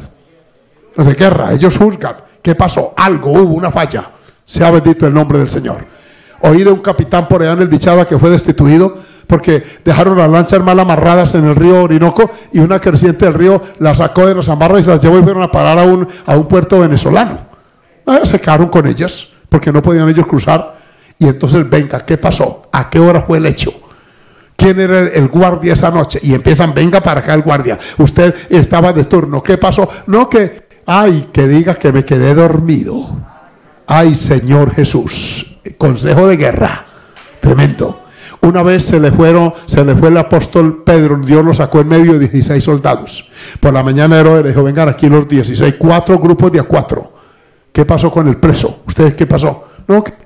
de guerra. Ellos juzgan qué pasó, algo hubo, una falla. Sea bendito el nombre del Señor. Oí de un capitán por allá en el Bichada que fue destituido porque dejaron las lanchas mal amarradas en el río Orinoco, y una creciente del río las sacó de las amarras y las llevó y fueron a parar a un, a un puerto venezolano. Ah, se quedaron con ellas porque no podían ellos cruzar. Y entonces, venga, ¿qué pasó? ¿A qué hora fue el hecho? ¿Quién era el guardia esa noche? Y empiezan, venga para acá el guardia. Usted estaba de turno. ¿Qué pasó? No, que, ay, que diga que me quedé dormido. Ay, Señor Jesús. Consejo de guerra. Tremendo. Una vez se le fueron, se le fue el apóstol Pedro, Dios lo sacó en medio de dieciséis soldados. Por la mañana Herodes le dijo, vengan aquí los dieciséis, cuatro grupos de a cuatro. ¿Qué pasó con el preso? ¿Ustedes qué pasó? No, que,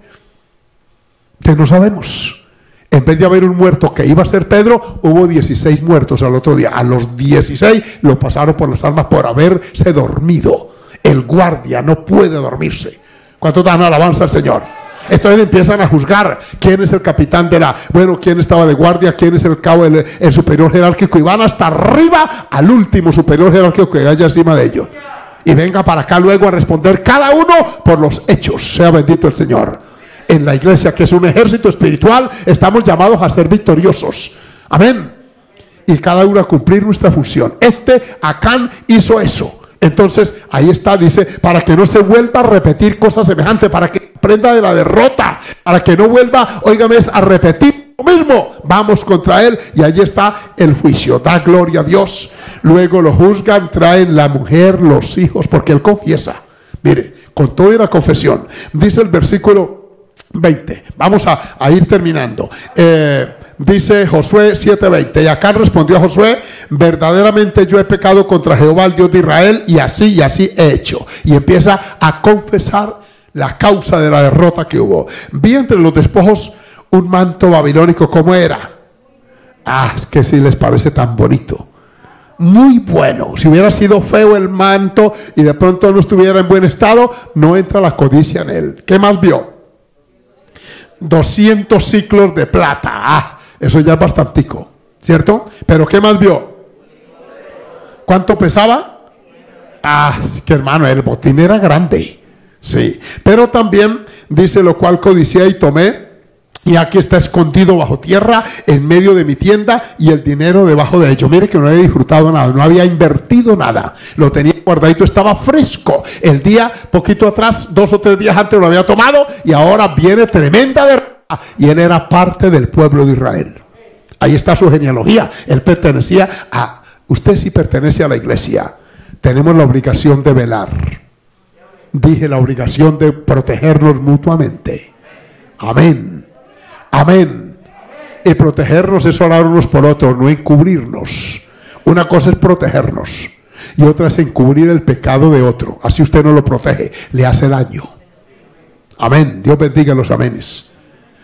que no sabemos. En vez de haber un muerto que iba a ser Pedro, hubo dieciséis muertos al otro día. A los dieciséis lo pasaron por las armas por haberse dormido. El guardia no puede dormirse. ¿Cuántos dan alabanza al Señor? Entonces empiezan a juzgar quién es el capitán de la, bueno, quién estaba de guardia, quién es el cabo, el, el superior jerárquico, y van hasta arriba al último superior jerárquico que haya encima de ellos. Y venga para acá luego a responder cada uno por los hechos. Sea bendito el Señor. En la iglesia, que es un ejército espiritual, estamos llamados a ser victoriosos. Amén. Y cada uno a cumplir nuestra función. Este Acán hizo eso. Entonces ahí está, dice, para que no se vuelva a repetir cosas semejantes, para que aprenda de la derrota, para que no vuelva, óigame, a repetir lo mismo. Vamos contra él, y allí está el juicio. Da gloria a Dios. Luego lo juzgan, traen la mujer, los hijos, porque él confiesa. Mire, con toda la confesión, dice el versículo veinte. Vamos a, a ir terminando. Eh, dice Josué siete veinte. Y Acán respondió a Josué, verdaderamente yo he pecado contra Jehová, el Dios de Israel, y así y así he hecho. Y empieza a confesar la causa de la derrota que hubo. Vi entre los despojos un manto babilónico. ¿Cómo era? Ah, es que si les parece tan bonito. Muy bueno. Si hubiera sido feo el manto y de pronto no estuviera en buen estado, no entra la codicia en él. ¿Qué más vio? doscientos ciclos de plata. Ah, eso ya es bastantico, ¿cierto? Pero ¿qué más vio? ¿Cuánto pesaba? Ah, que hermano, el botín era grande. Sí, pero también dice, lo cual codicié y tomé, y aquí está escondido bajo tierra en medio de mi tienda, y el dinero debajo de ello. Mire que no había disfrutado nada, no había invertido nada, lo tenía guardadito, estaba fresco. El día, poquito atrás, dos o tres días antes lo había tomado, y ahora viene tremenda derrota, y él era parte del pueblo de Israel. Ahí está su genealogía. Él pertenecía a, usted sí pertenece a la iglesia. Tenemos la obligación de velar. Dije la obligación de protegernos mutuamente. Amén. Amén. Y protegernos es orar unos por otros, no encubrirnos. Una cosa es protegernos y otra es encubrir el pecado de otro. Así usted no lo protege, le hace daño. Amén. Dios bendiga los amenes.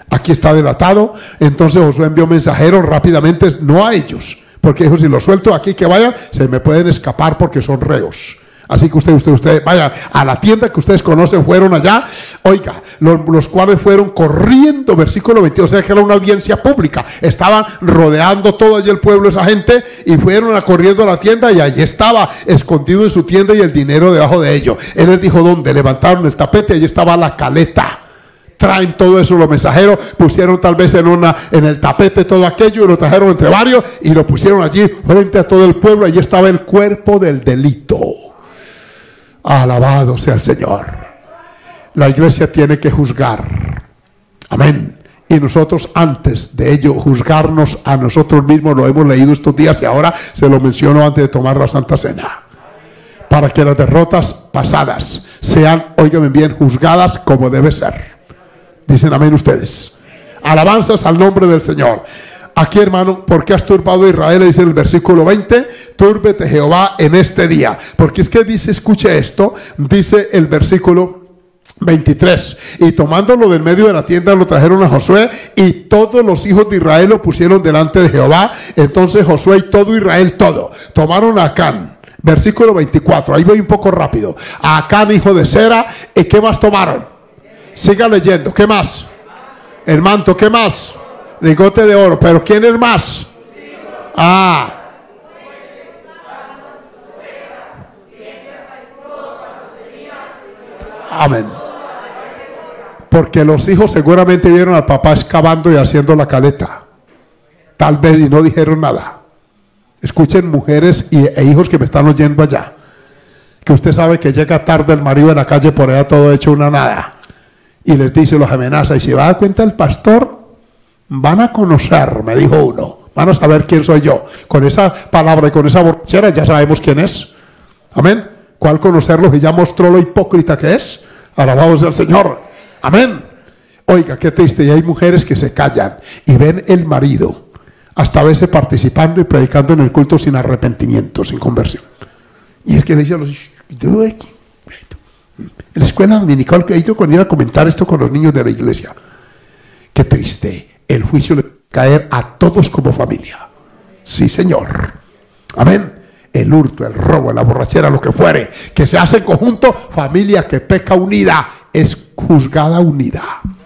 Aquí está delatado. Entonces Josué envió mensajeros rápidamente, no a ellos, porque dijo, si los suelto aquí que vayan, se me pueden escapar porque son reos. Así que usted, usted, usted, vayan a la tienda que ustedes conocen, fueron allá, oiga, los, los cuales fueron corriendo, versículo veintidós, o sea que era una audiencia pública, estaban rodeando todo allí el pueblo, esa gente, y fueron a, corriendo a la tienda, y allí estaba escondido en su tienda y el dinero debajo de ellos. Él les dijo, ¿dónde? Levantaron el tapete, y allí estaba la caleta. Traen todo eso los mensajeros, pusieron tal vez en una en el tapete todo aquello y lo trajeron entre varios y lo pusieron allí frente a todo el pueblo. Allí estaba el cuerpo del delito. Alabado sea el Señor. La iglesia tiene que juzgar. Amén. Y nosotros antes de ello juzgarnos a nosotros mismos, lo hemos leído estos días y ahora se lo menciono antes de tomar la Santa Cena. Para que las derrotas pasadas sean, óigame bien, juzgadas como debe ser. Dicen amén ustedes. Alabanzas al nombre del Señor. Aquí, hermano, ¿por qué has turbado a Israel? Dice en el versículo veinte, túrbete Jehová en este día. Porque es que dice, escuche esto, dice el versículo veintitrés, y tomándolo del medio de la tienda lo trajeron a Josué y todos los hijos de Israel lo pusieron delante de Jehová. Entonces Josué y todo Israel, todo, tomaron a Acán. Versículo veinticuatro, ahí voy un poco rápido. A Acán, hijo de Zera. ¿Y qué más tomaron? Siga leyendo, ¿qué más? El manto, ¿qué más? Lingote de oro, pero ¿quién es más? Ah. Amén. Porque los hijos seguramente vieron al papá excavando y haciendo la caleta. Tal vez y no dijeron nada. Escuchen, mujeres y, e hijos que me están oyendo allá, que usted sabe que llega tarde el marido en la calle por allá todo hecho una nada. Y les dice, los amenaza, y si va a dar cuenta el pastor, van a conocer, me dijo uno, van a saber quién soy yo. Con esa palabra y con esa borrachera ya sabemos quién es. Amén. ¿Cuál conocerlo? Y ya mostró lo hipócrita que es. Alabado sea el Señor. Amén. Oiga, qué triste. Y hay mujeres que se callan y ven el marido hasta a veces participando y predicando en el culto sin arrepentimiento, sin conversión. Y es que le dicen a los en la escuela dominical que he ido con ir a comentar esto con los niños de la iglesia. Qué triste. El juicio le va a caer a todos como familia. Sí, Señor. Amén. El hurto, el robo, la borrachera, lo que fuere, que se hace en conjunto, familia que peca unida es juzgada unida.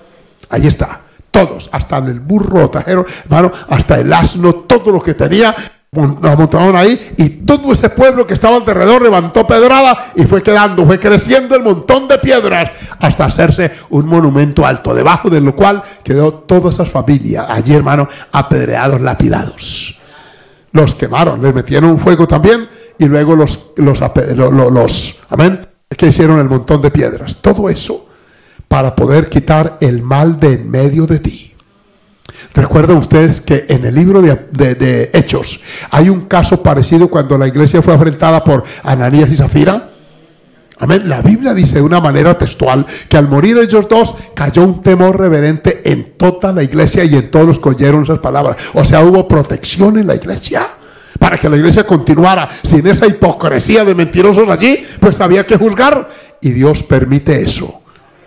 Ahí está. Todos, hasta el burro lo trajeron, hermano, hasta el asno, todo lo que tenía, nos montaron ahí, y todo ese pueblo que estaba alrededor levantó pedrada y fue quedando, fue creciendo el montón de piedras hasta hacerse un monumento alto, debajo de lo cual quedó todas esas familias allí, hermano, apedreados, lapidados. Los quemaron, les metieron un fuego también y luego los, los, los, los, los amén, que hicieron el montón de piedras. Todo eso para poder quitar el mal de en medio de ti. Recuerden ustedes que en el libro de, de, de Hechos hay un caso parecido cuando la iglesia fue afrentada por Ananías y Zafira. Amén. La Biblia dice de una manera textual que al morir ellos dos cayó un temor reverente en toda la iglesia y en todos los que oyeron esas palabras. O sea, hubo protección en la iglesia para que la iglesia continuara sin esa hipocresía de mentirosos allí, pues había que juzgar y Dios permite eso.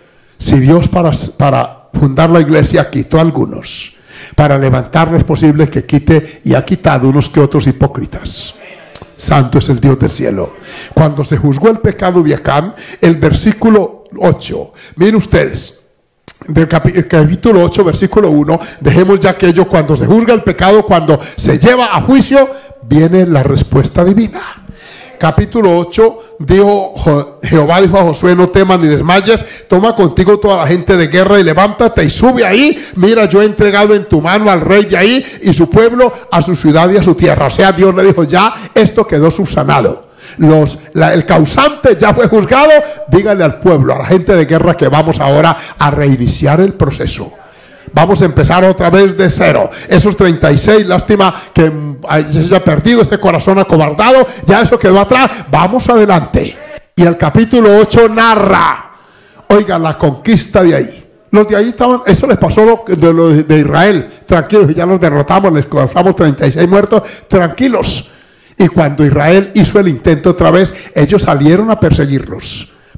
Si Dios para, para fundar la iglesia quitó a algunos, para levantarles posible que quite y ha quitado unos que otros hipócritas. Santo es el Dios del cielo. Cuando se juzgó el pecado de Acán, el versículo ocho, miren ustedes, del capítulo ocho, versículo uno, dejemos ya que ello, cuando se juzga el pecado, cuando se lleva a juicio, viene la respuesta divina. Capítulo ocho, dijo Jehová dijo a Josué, no temas ni desmayes, toma contigo toda la gente de guerra y levántate y sube ahí. Mira, yo he entregado en tu mano al rey de ahí y su pueblo a su ciudad y a su tierra. O sea, Dios le dijo, ya esto quedó subsanado. Los, la, el causante ya fue juzgado. Díganle al pueblo, a la gente de guerra, que vamos ahora a reiniciar el proceso. Vamos a empezar otra vez de cero. Esos treinta y seis, lástima que se haya perdido ese corazón acobardado. Ya eso quedó atrás. Vamos adelante. Y el capítulo ocho narra, oigan, la conquista de ahí. Los de ahí estaban, eso les pasó lo, de, lo, de Israel. Tranquilos, ya los derrotamos, les causamos treinta y seis muertos. Tranquilos. Y cuando Israel hizo el intento otra vez, ellos salieron a perseguirlos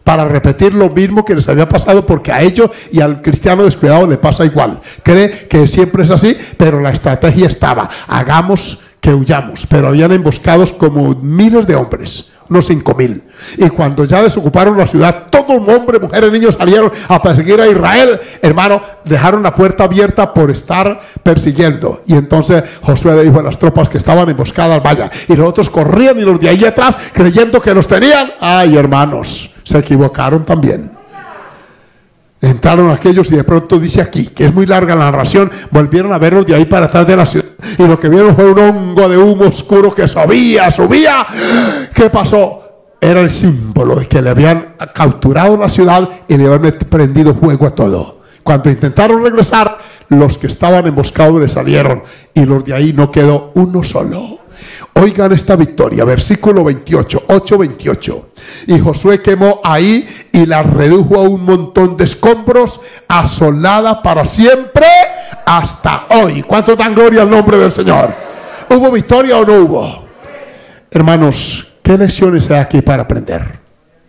para repetir lo mismo que les había pasado, porque a ellos y al cristiano descuidado le pasa igual. Cree que siempre es así, pero la estrategia estaba: hagamos que huyamos. Pero habían emboscados como miles de hombres, unos cinco mil. Y cuando ya desocuparon la ciudad, todo hombre, mujeres, niños salieron a perseguir a Israel. Hermano, dejaron la puerta abierta por estar persiguiendo. Y entonces Josué le dijo a las tropas que estaban emboscadas: vayan. Y los otros corrían, y los de ahí atrás, creyendo que los tenían. Ay, hermanos, se equivocaron también. Entraron aquellos, y de pronto dice aquí, que es muy larga la narración, volvieron a verlos de ahí para atrás de la ciudad, y lo que vieron fue un hongo de humo oscuro que subía, subía. ¿Qué pasó? Era el símbolo de que le habían capturado la ciudad y le habían prendido fuego a todo. Cuando intentaron regresar, los que estaban emboscados le salieron, y los de ahí no quedó uno solo. Oigan esta victoria, versículo veintiocho, ocho veintiocho. Y Josué quemó ahí y la redujo a un montón de escombros, asolada para siempre hasta hoy. ¿Cuánto dan gloria al nombre del Señor? ¿Hubo victoria o no hubo? Hermanos, ¿qué lecciones hay aquí para aprender?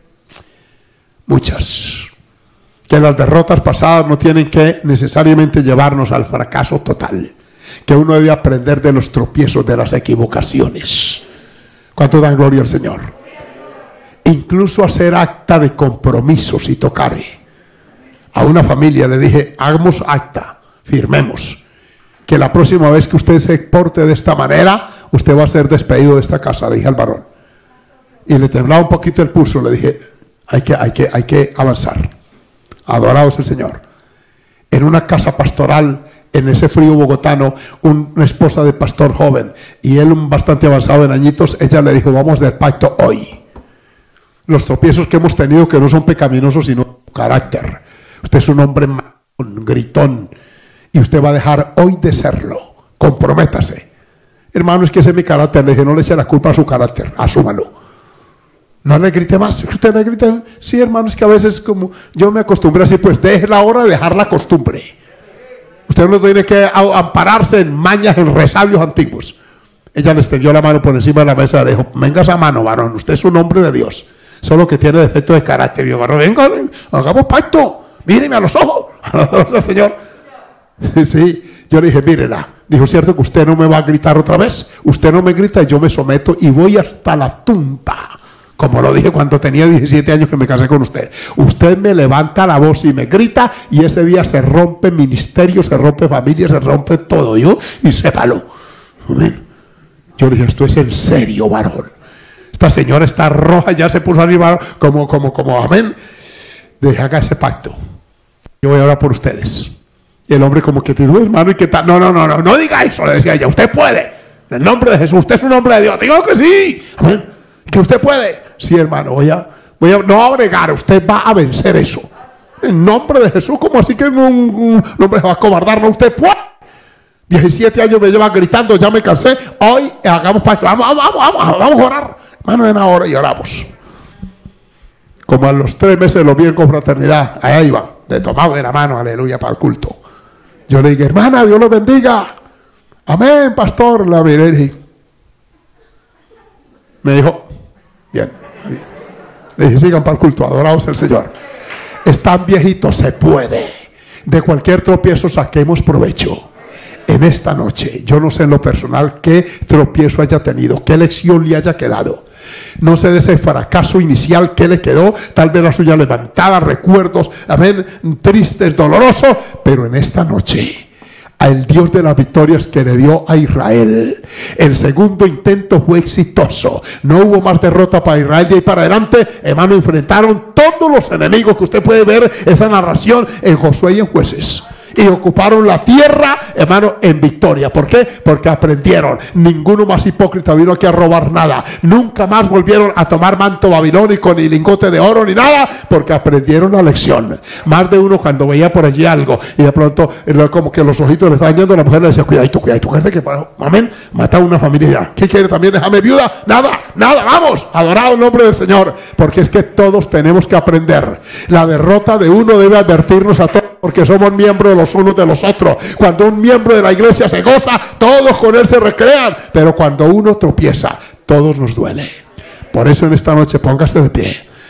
Muchas. Que las derrotas pasadas no tienen que necesariamente llevarnos al fracaso total. Que uno debe aprender de los tropiezos, de las equivocaciones. ¿Cuánto dan gloria al Señor? Incluso hacer acta de compromiso si tocare. A una familia le dije: hagamos acta, firmemos, que la próxima vez que usted se porte de esta manera, usted va a ser despedido de esta casa, le dije al varón. Y le temblaba un poquito el pulso, le dije: hay que, hay que, hay que avanzar. Adorados el Señor. En una casa pastoral, en ese frío bogotano, una esposa de pastor joven, y él un bastante avanzado en añitos, ella le dijo: vamos del pacto hoy. Los tropiezos que hemos tenido, que no son pecaminosos, sino carácter. Usted es un hombre gritón, y usted va a dejar hoy de serlo. Comprométase. Hermano, es que ese es mi carácter. Le dije: no le eche la culpa a su carácter, asúmalo. No le grite más. Usted le grita: sí, hermano, es que a veces como yo me acostumbré así. Pues deje la hora de dejar la costumbre. Usted no tiene que ampararse en mañas, en resabios antiguos. Ella le extendió la mano por encima de la mesa y le dijo: venga esa mano, varón, usted es un hombre de Dios, solo que tiene defecto de carácter. Y yo: varón, venga, hagamos pacto, míreme a los ojos. Señor. Sí, yo le dije: mírela. Dijo: cierto que usted no me va a gritar otra vez. Usted no me grita y yo me someto y voy hasta la tumba. Como lo dije cuando tenía diecisiete años que me casé con usted. Usted me levanta la voz y me grita, y ese día se rompe ministerio, se rompe familia, se rompe todo. Yo, y sépalo. Amén. Yo le dije: esto es en serio, varón. Esta señora está roja, ya se puso arriba como, como, como, amén. Deje, haga ese pacto. Yo voy a orar por ustedes. Y el hombre como que te duele, hermano, ¿y qué tal? No, no, no, no, no diga eso, le decía ella. Usted puede. En el nombre de Jesús, usted es un hombre de Dios. Digo que sí. Amén. Que usted puede. Sí, hermano, voy a, voy a, no va a bregar, usted va a vencer eso. En nombre de Jesús. ¿Cómo así que no, no, no me va a acobardar? No, usted puede. diecisiete años me lleva gritando: ya me cansé. Hoy hagamos pacto. Vamos, vamos, vamos, vamos a orar. Hermano, en ahora y oramos. Como a los tres meses lo vi en confraternidad. Allá iban, de tomado de la mano, aleluya, para el culto. Yo le dije: hermana, Dios los bendiga. Amén, pastor. La miré y dije, me dijo: bien. Le dije: sigan para el culto, adorados el Señor. Están viejitos, se puede. De cualquier tropiezo saquemos provecho. En esta noche, yo no sé en lo personal qué tropiezo haya tenido, qué lección le haya quedado. No sé de ese fracaso inicial que le quedó, tal vez la suya levantada, recuerdos, amén, tristes, dolorosos, pero en esta noche, al Dios de las victorias que le dio a Israel, el segundo intento fue exitoso. No hubo más derrota para Israel de ahí para adelante. Hermano, enfrentaron todos los enemigos que usted puede ver esa narración en Josué y en Jueces. Y ocuparon la tierra, hermano, en victoria. ¿Por qué? Porque aprendieron. Ninguno más hipócrita vino aquí a robar nada. Nunca más volvieron a tomar manto babilónico, ni lingote de oro, ni nada, porque aprendieron la lección. Más de uno, cuando veía por allí algo y de pronto como que los ojitos le estaban yendo, la mujer le decía: cuidadito, cuidadito, gente que, amén, mata a una familia ya. ¿Qué quiere también? Déjame viuda. Nada, nada, vamos, adorado el nombre del Señor. Porque es que todos tenemos que aprender. La derrota de uno debe advertirnos a todos, porque somos miembros de los unos de los otros. Cuando un miembro de la iglesia se goza, todos con él se recrean. Pero cuando uno tropieza, todos nos duele. Por eso en esta noche póngase de pie.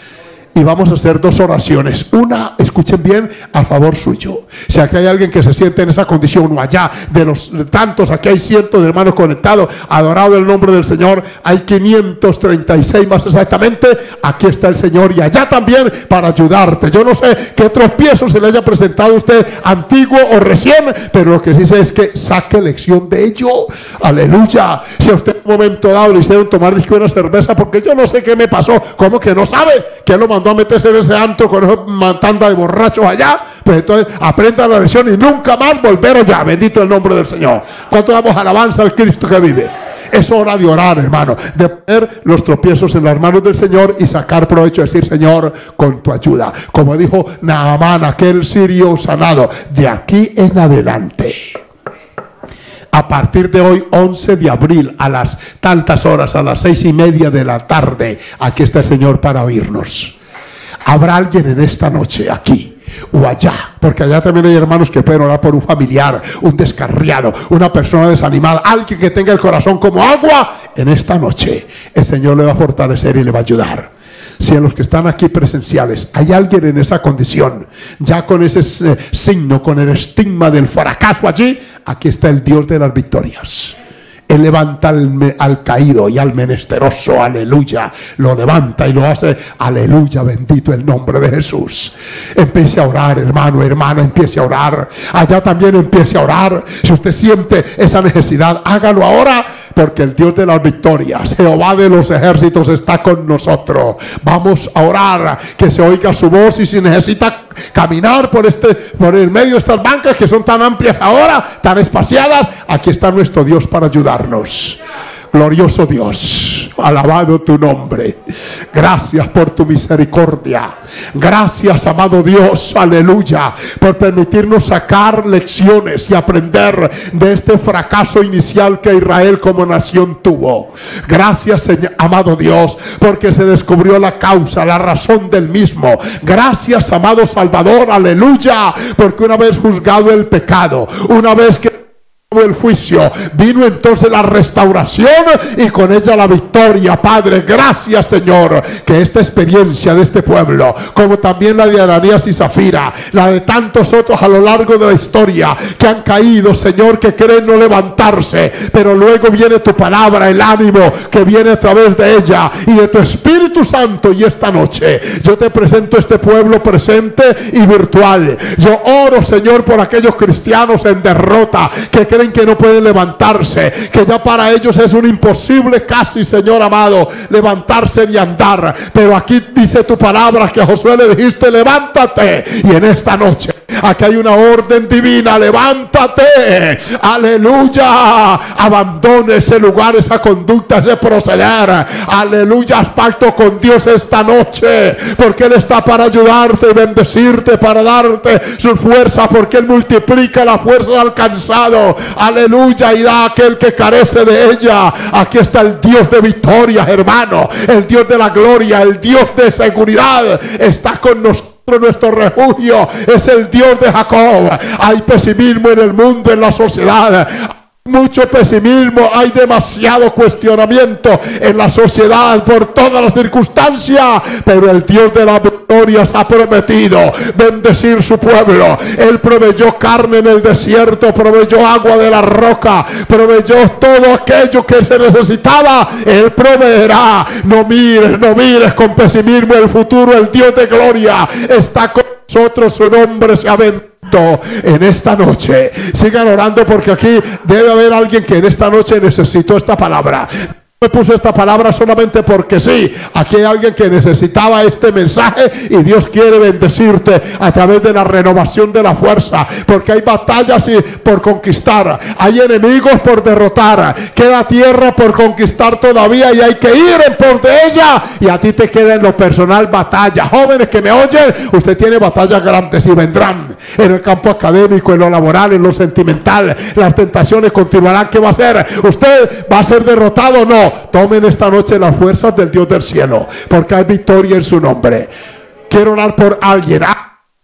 Y vamos a hacer dos oraciones. Una, escuchen bien, a favor suyo. Si aquí hay alguien que se siente en esa condición, o allá de los tantos, aquí hay cientos de hermanos conectados, adorado el nombre del Señor, hay quinientos treinta y seis más exactamente. Aquí está el Señor y allá también para ayudarte. Yo no sé qué tropiezo se le haya presentado a usted, antiguo o recién, pero lo que sí sé es que saque lección de ello. Aleluya. Si a usted en un momento dado le hicieron tomar una cerveza, porque yo no sé qué me pasó, ¿cómo que no sabe? Que lo mandó a meterse en ese antro con esa tanda de borrachos allá. Pues entonces aprenda la lección y nunca más volver allá. Bendito el nombre del Señor. ¿Cuánto damos alabanza al Cristo que vive? Es hora de orar, hermano, de poner los tropiezos en las manos del Señor y sacar provecho, decir: Señor, con tu ayuda, como dijo Naamán, aquel sirio sanado, de aquí en adelante, a partir de hoy, once de abril, a las tantas horas, a las seis y media de la tarde, aquí está el Señor para oírnos. Habrá alguien en esta noche aquí o allá, porque allá también hay hermanos que pueden orar por un familiar, un descarriado, una persona desanimada, alguien que tenga el corazón como agua. En esta noche el Señor le va a fortalecer y le va a ayudar. Si en los que están aquí presenciales hay alguien en esa condición, ya con ese eh, signo, con el estigma del fracaso allí, aquí está el Dios de las victorias. Él levanta al, al caído y al menesteroso, aleluya, lo levanta y lo hace, aleluya, bendito el nombre de Jesús. Empiece a orar, hermano, hermana, empiece a orar. Allá también empiece a orar. Si usted siente esa necesidad, hágalo ahora, porque el Dios de las victorias, Jehová de los ejércitos, está con nosotros. Vamos a orar, que se oiga su voz, y si necesita caminar por este, por el medio de estas bancas que son tan amplias ahora, tan espaciadas, aquí está nuestro Dios para ayudarnos. Glorioso Dios, alabado tu nombre. Gracias por tu misericordia. Gracias, amado Dios, aleluya, por permitirnos sacar lecciones y aprender de este fracaso inicial que Israel como nación tuvo. Gracias, Señor, amado Dios, porque se descubrió la causa, la razón del mismo. Gracias, amado Salvador, aleluya, porque una vez juzgado el pecado, una vez que el juicio, vino entonces la restauración y con ella la victoria. Padre, gracias, Señor, que esta experiencia de este pueblo, como también la de Ananías y Zafira, la de tantos otros a lo largo de la historia que han caído, Señor, que creen no levantarse, pero luego viene tu palabra, el ánimo que viene a través de ella y de tu Espíritu Santo. Y esta noche yo te presento este pueblo presente y virtual. Yo oro, Señor, por aquellos cristianos en derrota que creen que no pueden levantarse, que ya para ellos es un imposible casi, Señor amado, levantarse y andar. Pero aquí dice tu palabra que a Josué le dijiste: levántate. Y en esta noche aquí hay una orden divina: levántate, aleluya, abandone ese lugar, esa conducta, ese proceder, aleluya, haz pacto con Dios esta noche, porque Él está para ayudarte y bendecirte, para darte sus fuerzas, porque Él multiplica la fuerza al cansado, aleluya, y da a aquel que carece de ella. Aquí está el Dios de victorias, hermano, el Dios de la gloria, el Dios de seguridad, está con nosotros. Nuestro refugio es el Dios de Jacob. Hay pesimismo en el mundo, en la sociedad, mucho pesimismo, hay demasiado cuestionamiento en la sociedad por todas las circunstancias, pero el Dios de las victorias ha prometido bendecir su pueblo. Él proveyó carne en el desierto, proveyó agua de la roca, proveyó todo aquello que se necesitaba. Él proveerá. No mires, no mires con pesimismo el futuro. El Dios de gloria está con nosotros, su nombre se ha bendecido. En esta noche sigan orando, porque aquí debe haber alguien que en esta noche necesitó esta palabra. Me puso esta palabra solamente porque sí. Aquí hay alguien que necesitaba este mensaje y Dios quiere bendecirte a través de la renovación de la fuerza, porque hay batallas por conquistar, hay enemigos por derrotar, queda tierra por conquistar todavía y hay que ir en pos de ella. Y a ti te queda en lo personal batalla. Jóvenes que me oyen, usted tiene batallas grandes y vendrán en el campo académico, en lo laboral, en lo sentimental. Las tentaciones continuarán. ¿Qué va a hacer? ¿Usted va a ser derrotado o no? Tomen esta noche las fuerzas del Dios del cielo, porque hay victoria en su nombre. Quiero orar por alguien.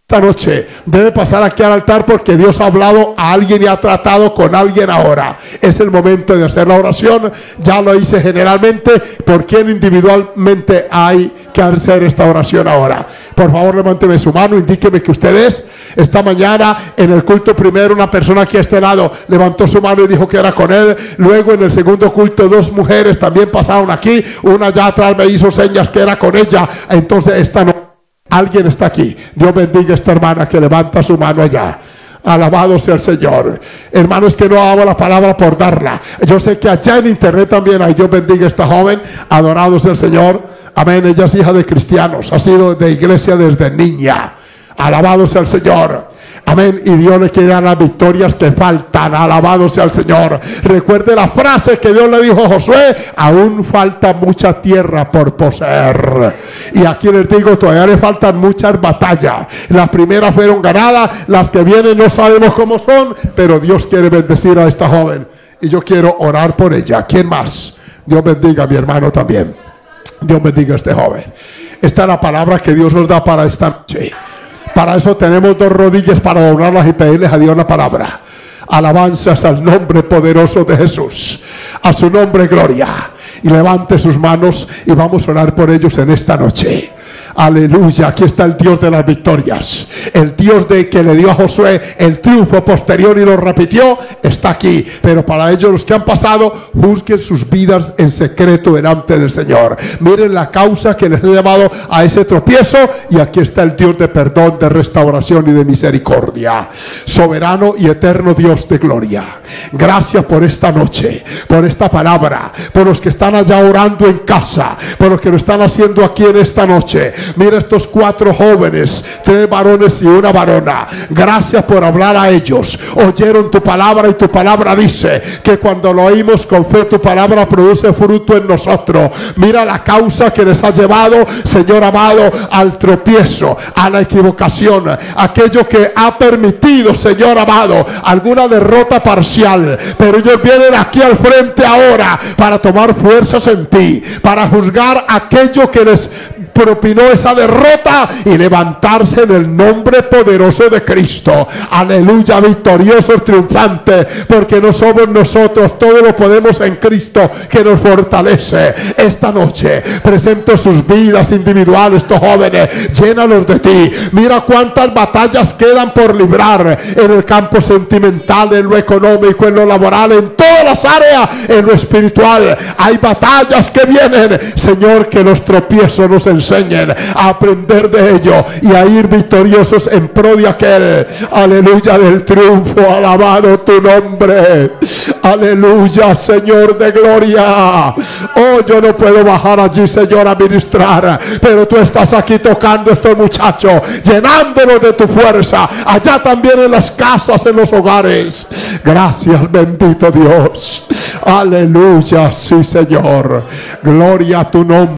esta noche debe pasar aquí al altar, porque Dios ha hablado a alguien y ha tratado con alguien ahora. Es el momento de hacer la oración. Ya lo hice generalmente. ¿Por quién individualmente hay que hacer esta oración ahora? Por favor, levánteme su mano, indíqueme que usted es. Esta mañana en el culto primero, una persona aquí a este lado levantó su mano y dijo que era con él. Luego en el segundo culto, dos mujeres también pasaron aquí. Una allá atrás me hizo señas que era con ella. Entonces esta noche alguien está aquí. Dios bendiga a esta hermana que levanta su mano allá. Alabado sea el Señor. Hermano, es que no hago la palabra por darla. Yo sé que allá en internet también hay. Dios bendiga a esta joven. Adorado sea el Señor. Amén. Ella es hija de cristianos. Ha sido de iglesia desde niña. Alabado sea el Señor. Amén. Y Dios le quiere dar las victorias que faltan. Alabado sea el Señor. Recuerde la frase que Dios le dijo a Josué: aún falta mucha tierra por poseer. Y aquí les digo, todavía le faltan muchas batallas. Las primeras fueron ganadas, las que vienen no sabemos cómo son, pero Dios quiere bendecir a esta joven. Y yo quiero orar por ella. ¿Quién más? Dios bendiga a mi hermano también. Dios bendiga a este joven. Esta es la palabra que Dios nos da para esta noche. Para eso tenemos dos rodillas para doblarlas y pedirles a Dios la palabra. Alabanzas al nombre poderoso de Jesús. A su nombre gloria. Y levante sus manos y vamos a orar por ellos en esta noche. Aleluya, aquí está el Dios de las victorias. El Dios de que le dio a Josué el triunfo posterior y lo repitió, está aquí. Pero para ellos, los que han pasado, juzguen sus vidas en secreto delante del Señor. Miren la causa que les ha llevado a ese tropiezo, y aquí está el Dios de perdón, de restauración y de misericordia. Soberano y eterno Dios de gloria, gracias por esta noche, por esta palabra, por los que están allá orando en casa, por los que lo están haciendo aquí en esta noche. Mira estos cuatro jóvenes, tres varones y una varona. Gracias por hablar a ellos. Oyeron tu palabra y tu palabra dice que cuando lo oímos con fe, tu palabra produce fruto en nosotros. Mira la causa que les ha llevado, Señor amado, al tropiezo, a la equivocación, aquello que ha permitido, Señor amado, alguna derrota parcial. Pero ellos vienen aquí al frente ahora para tomar fuerzas en ti, para juzgar aquello que les propinó esa derrota y levantarse en el nombre poderoso de Cristo. Aleluya, victoriosos, triunfantes, porque no somos nosotros, todo lo podemos en Cristo que nos fortalece. Esta noche presento sus vidas individuales, estos jóvenes, llénalos de ti. Mira cuántas batallas quedan por librar en el campo sentimental, en lo económico, en lo laboral, en todas las áreas, en lo espiritual. Hay batallas que vienen, Señor, que los tropiezos nos enseñan a aprender de ello y a ir victoriosos en pro de aquel. Aleluya, del triunfo. Alabado tu nombre. Aleluya, Señor de gloria. Oh, yo no puedo bajar allí, Señor, a ministrar, pero tú estás aquí tocando a estos muchachos, llenándolos de tu fuerza, allá también en las casas, en los hogares. Gracias, bendito Dios. Aleluya, sí, Señor. Gloria a tu nombre.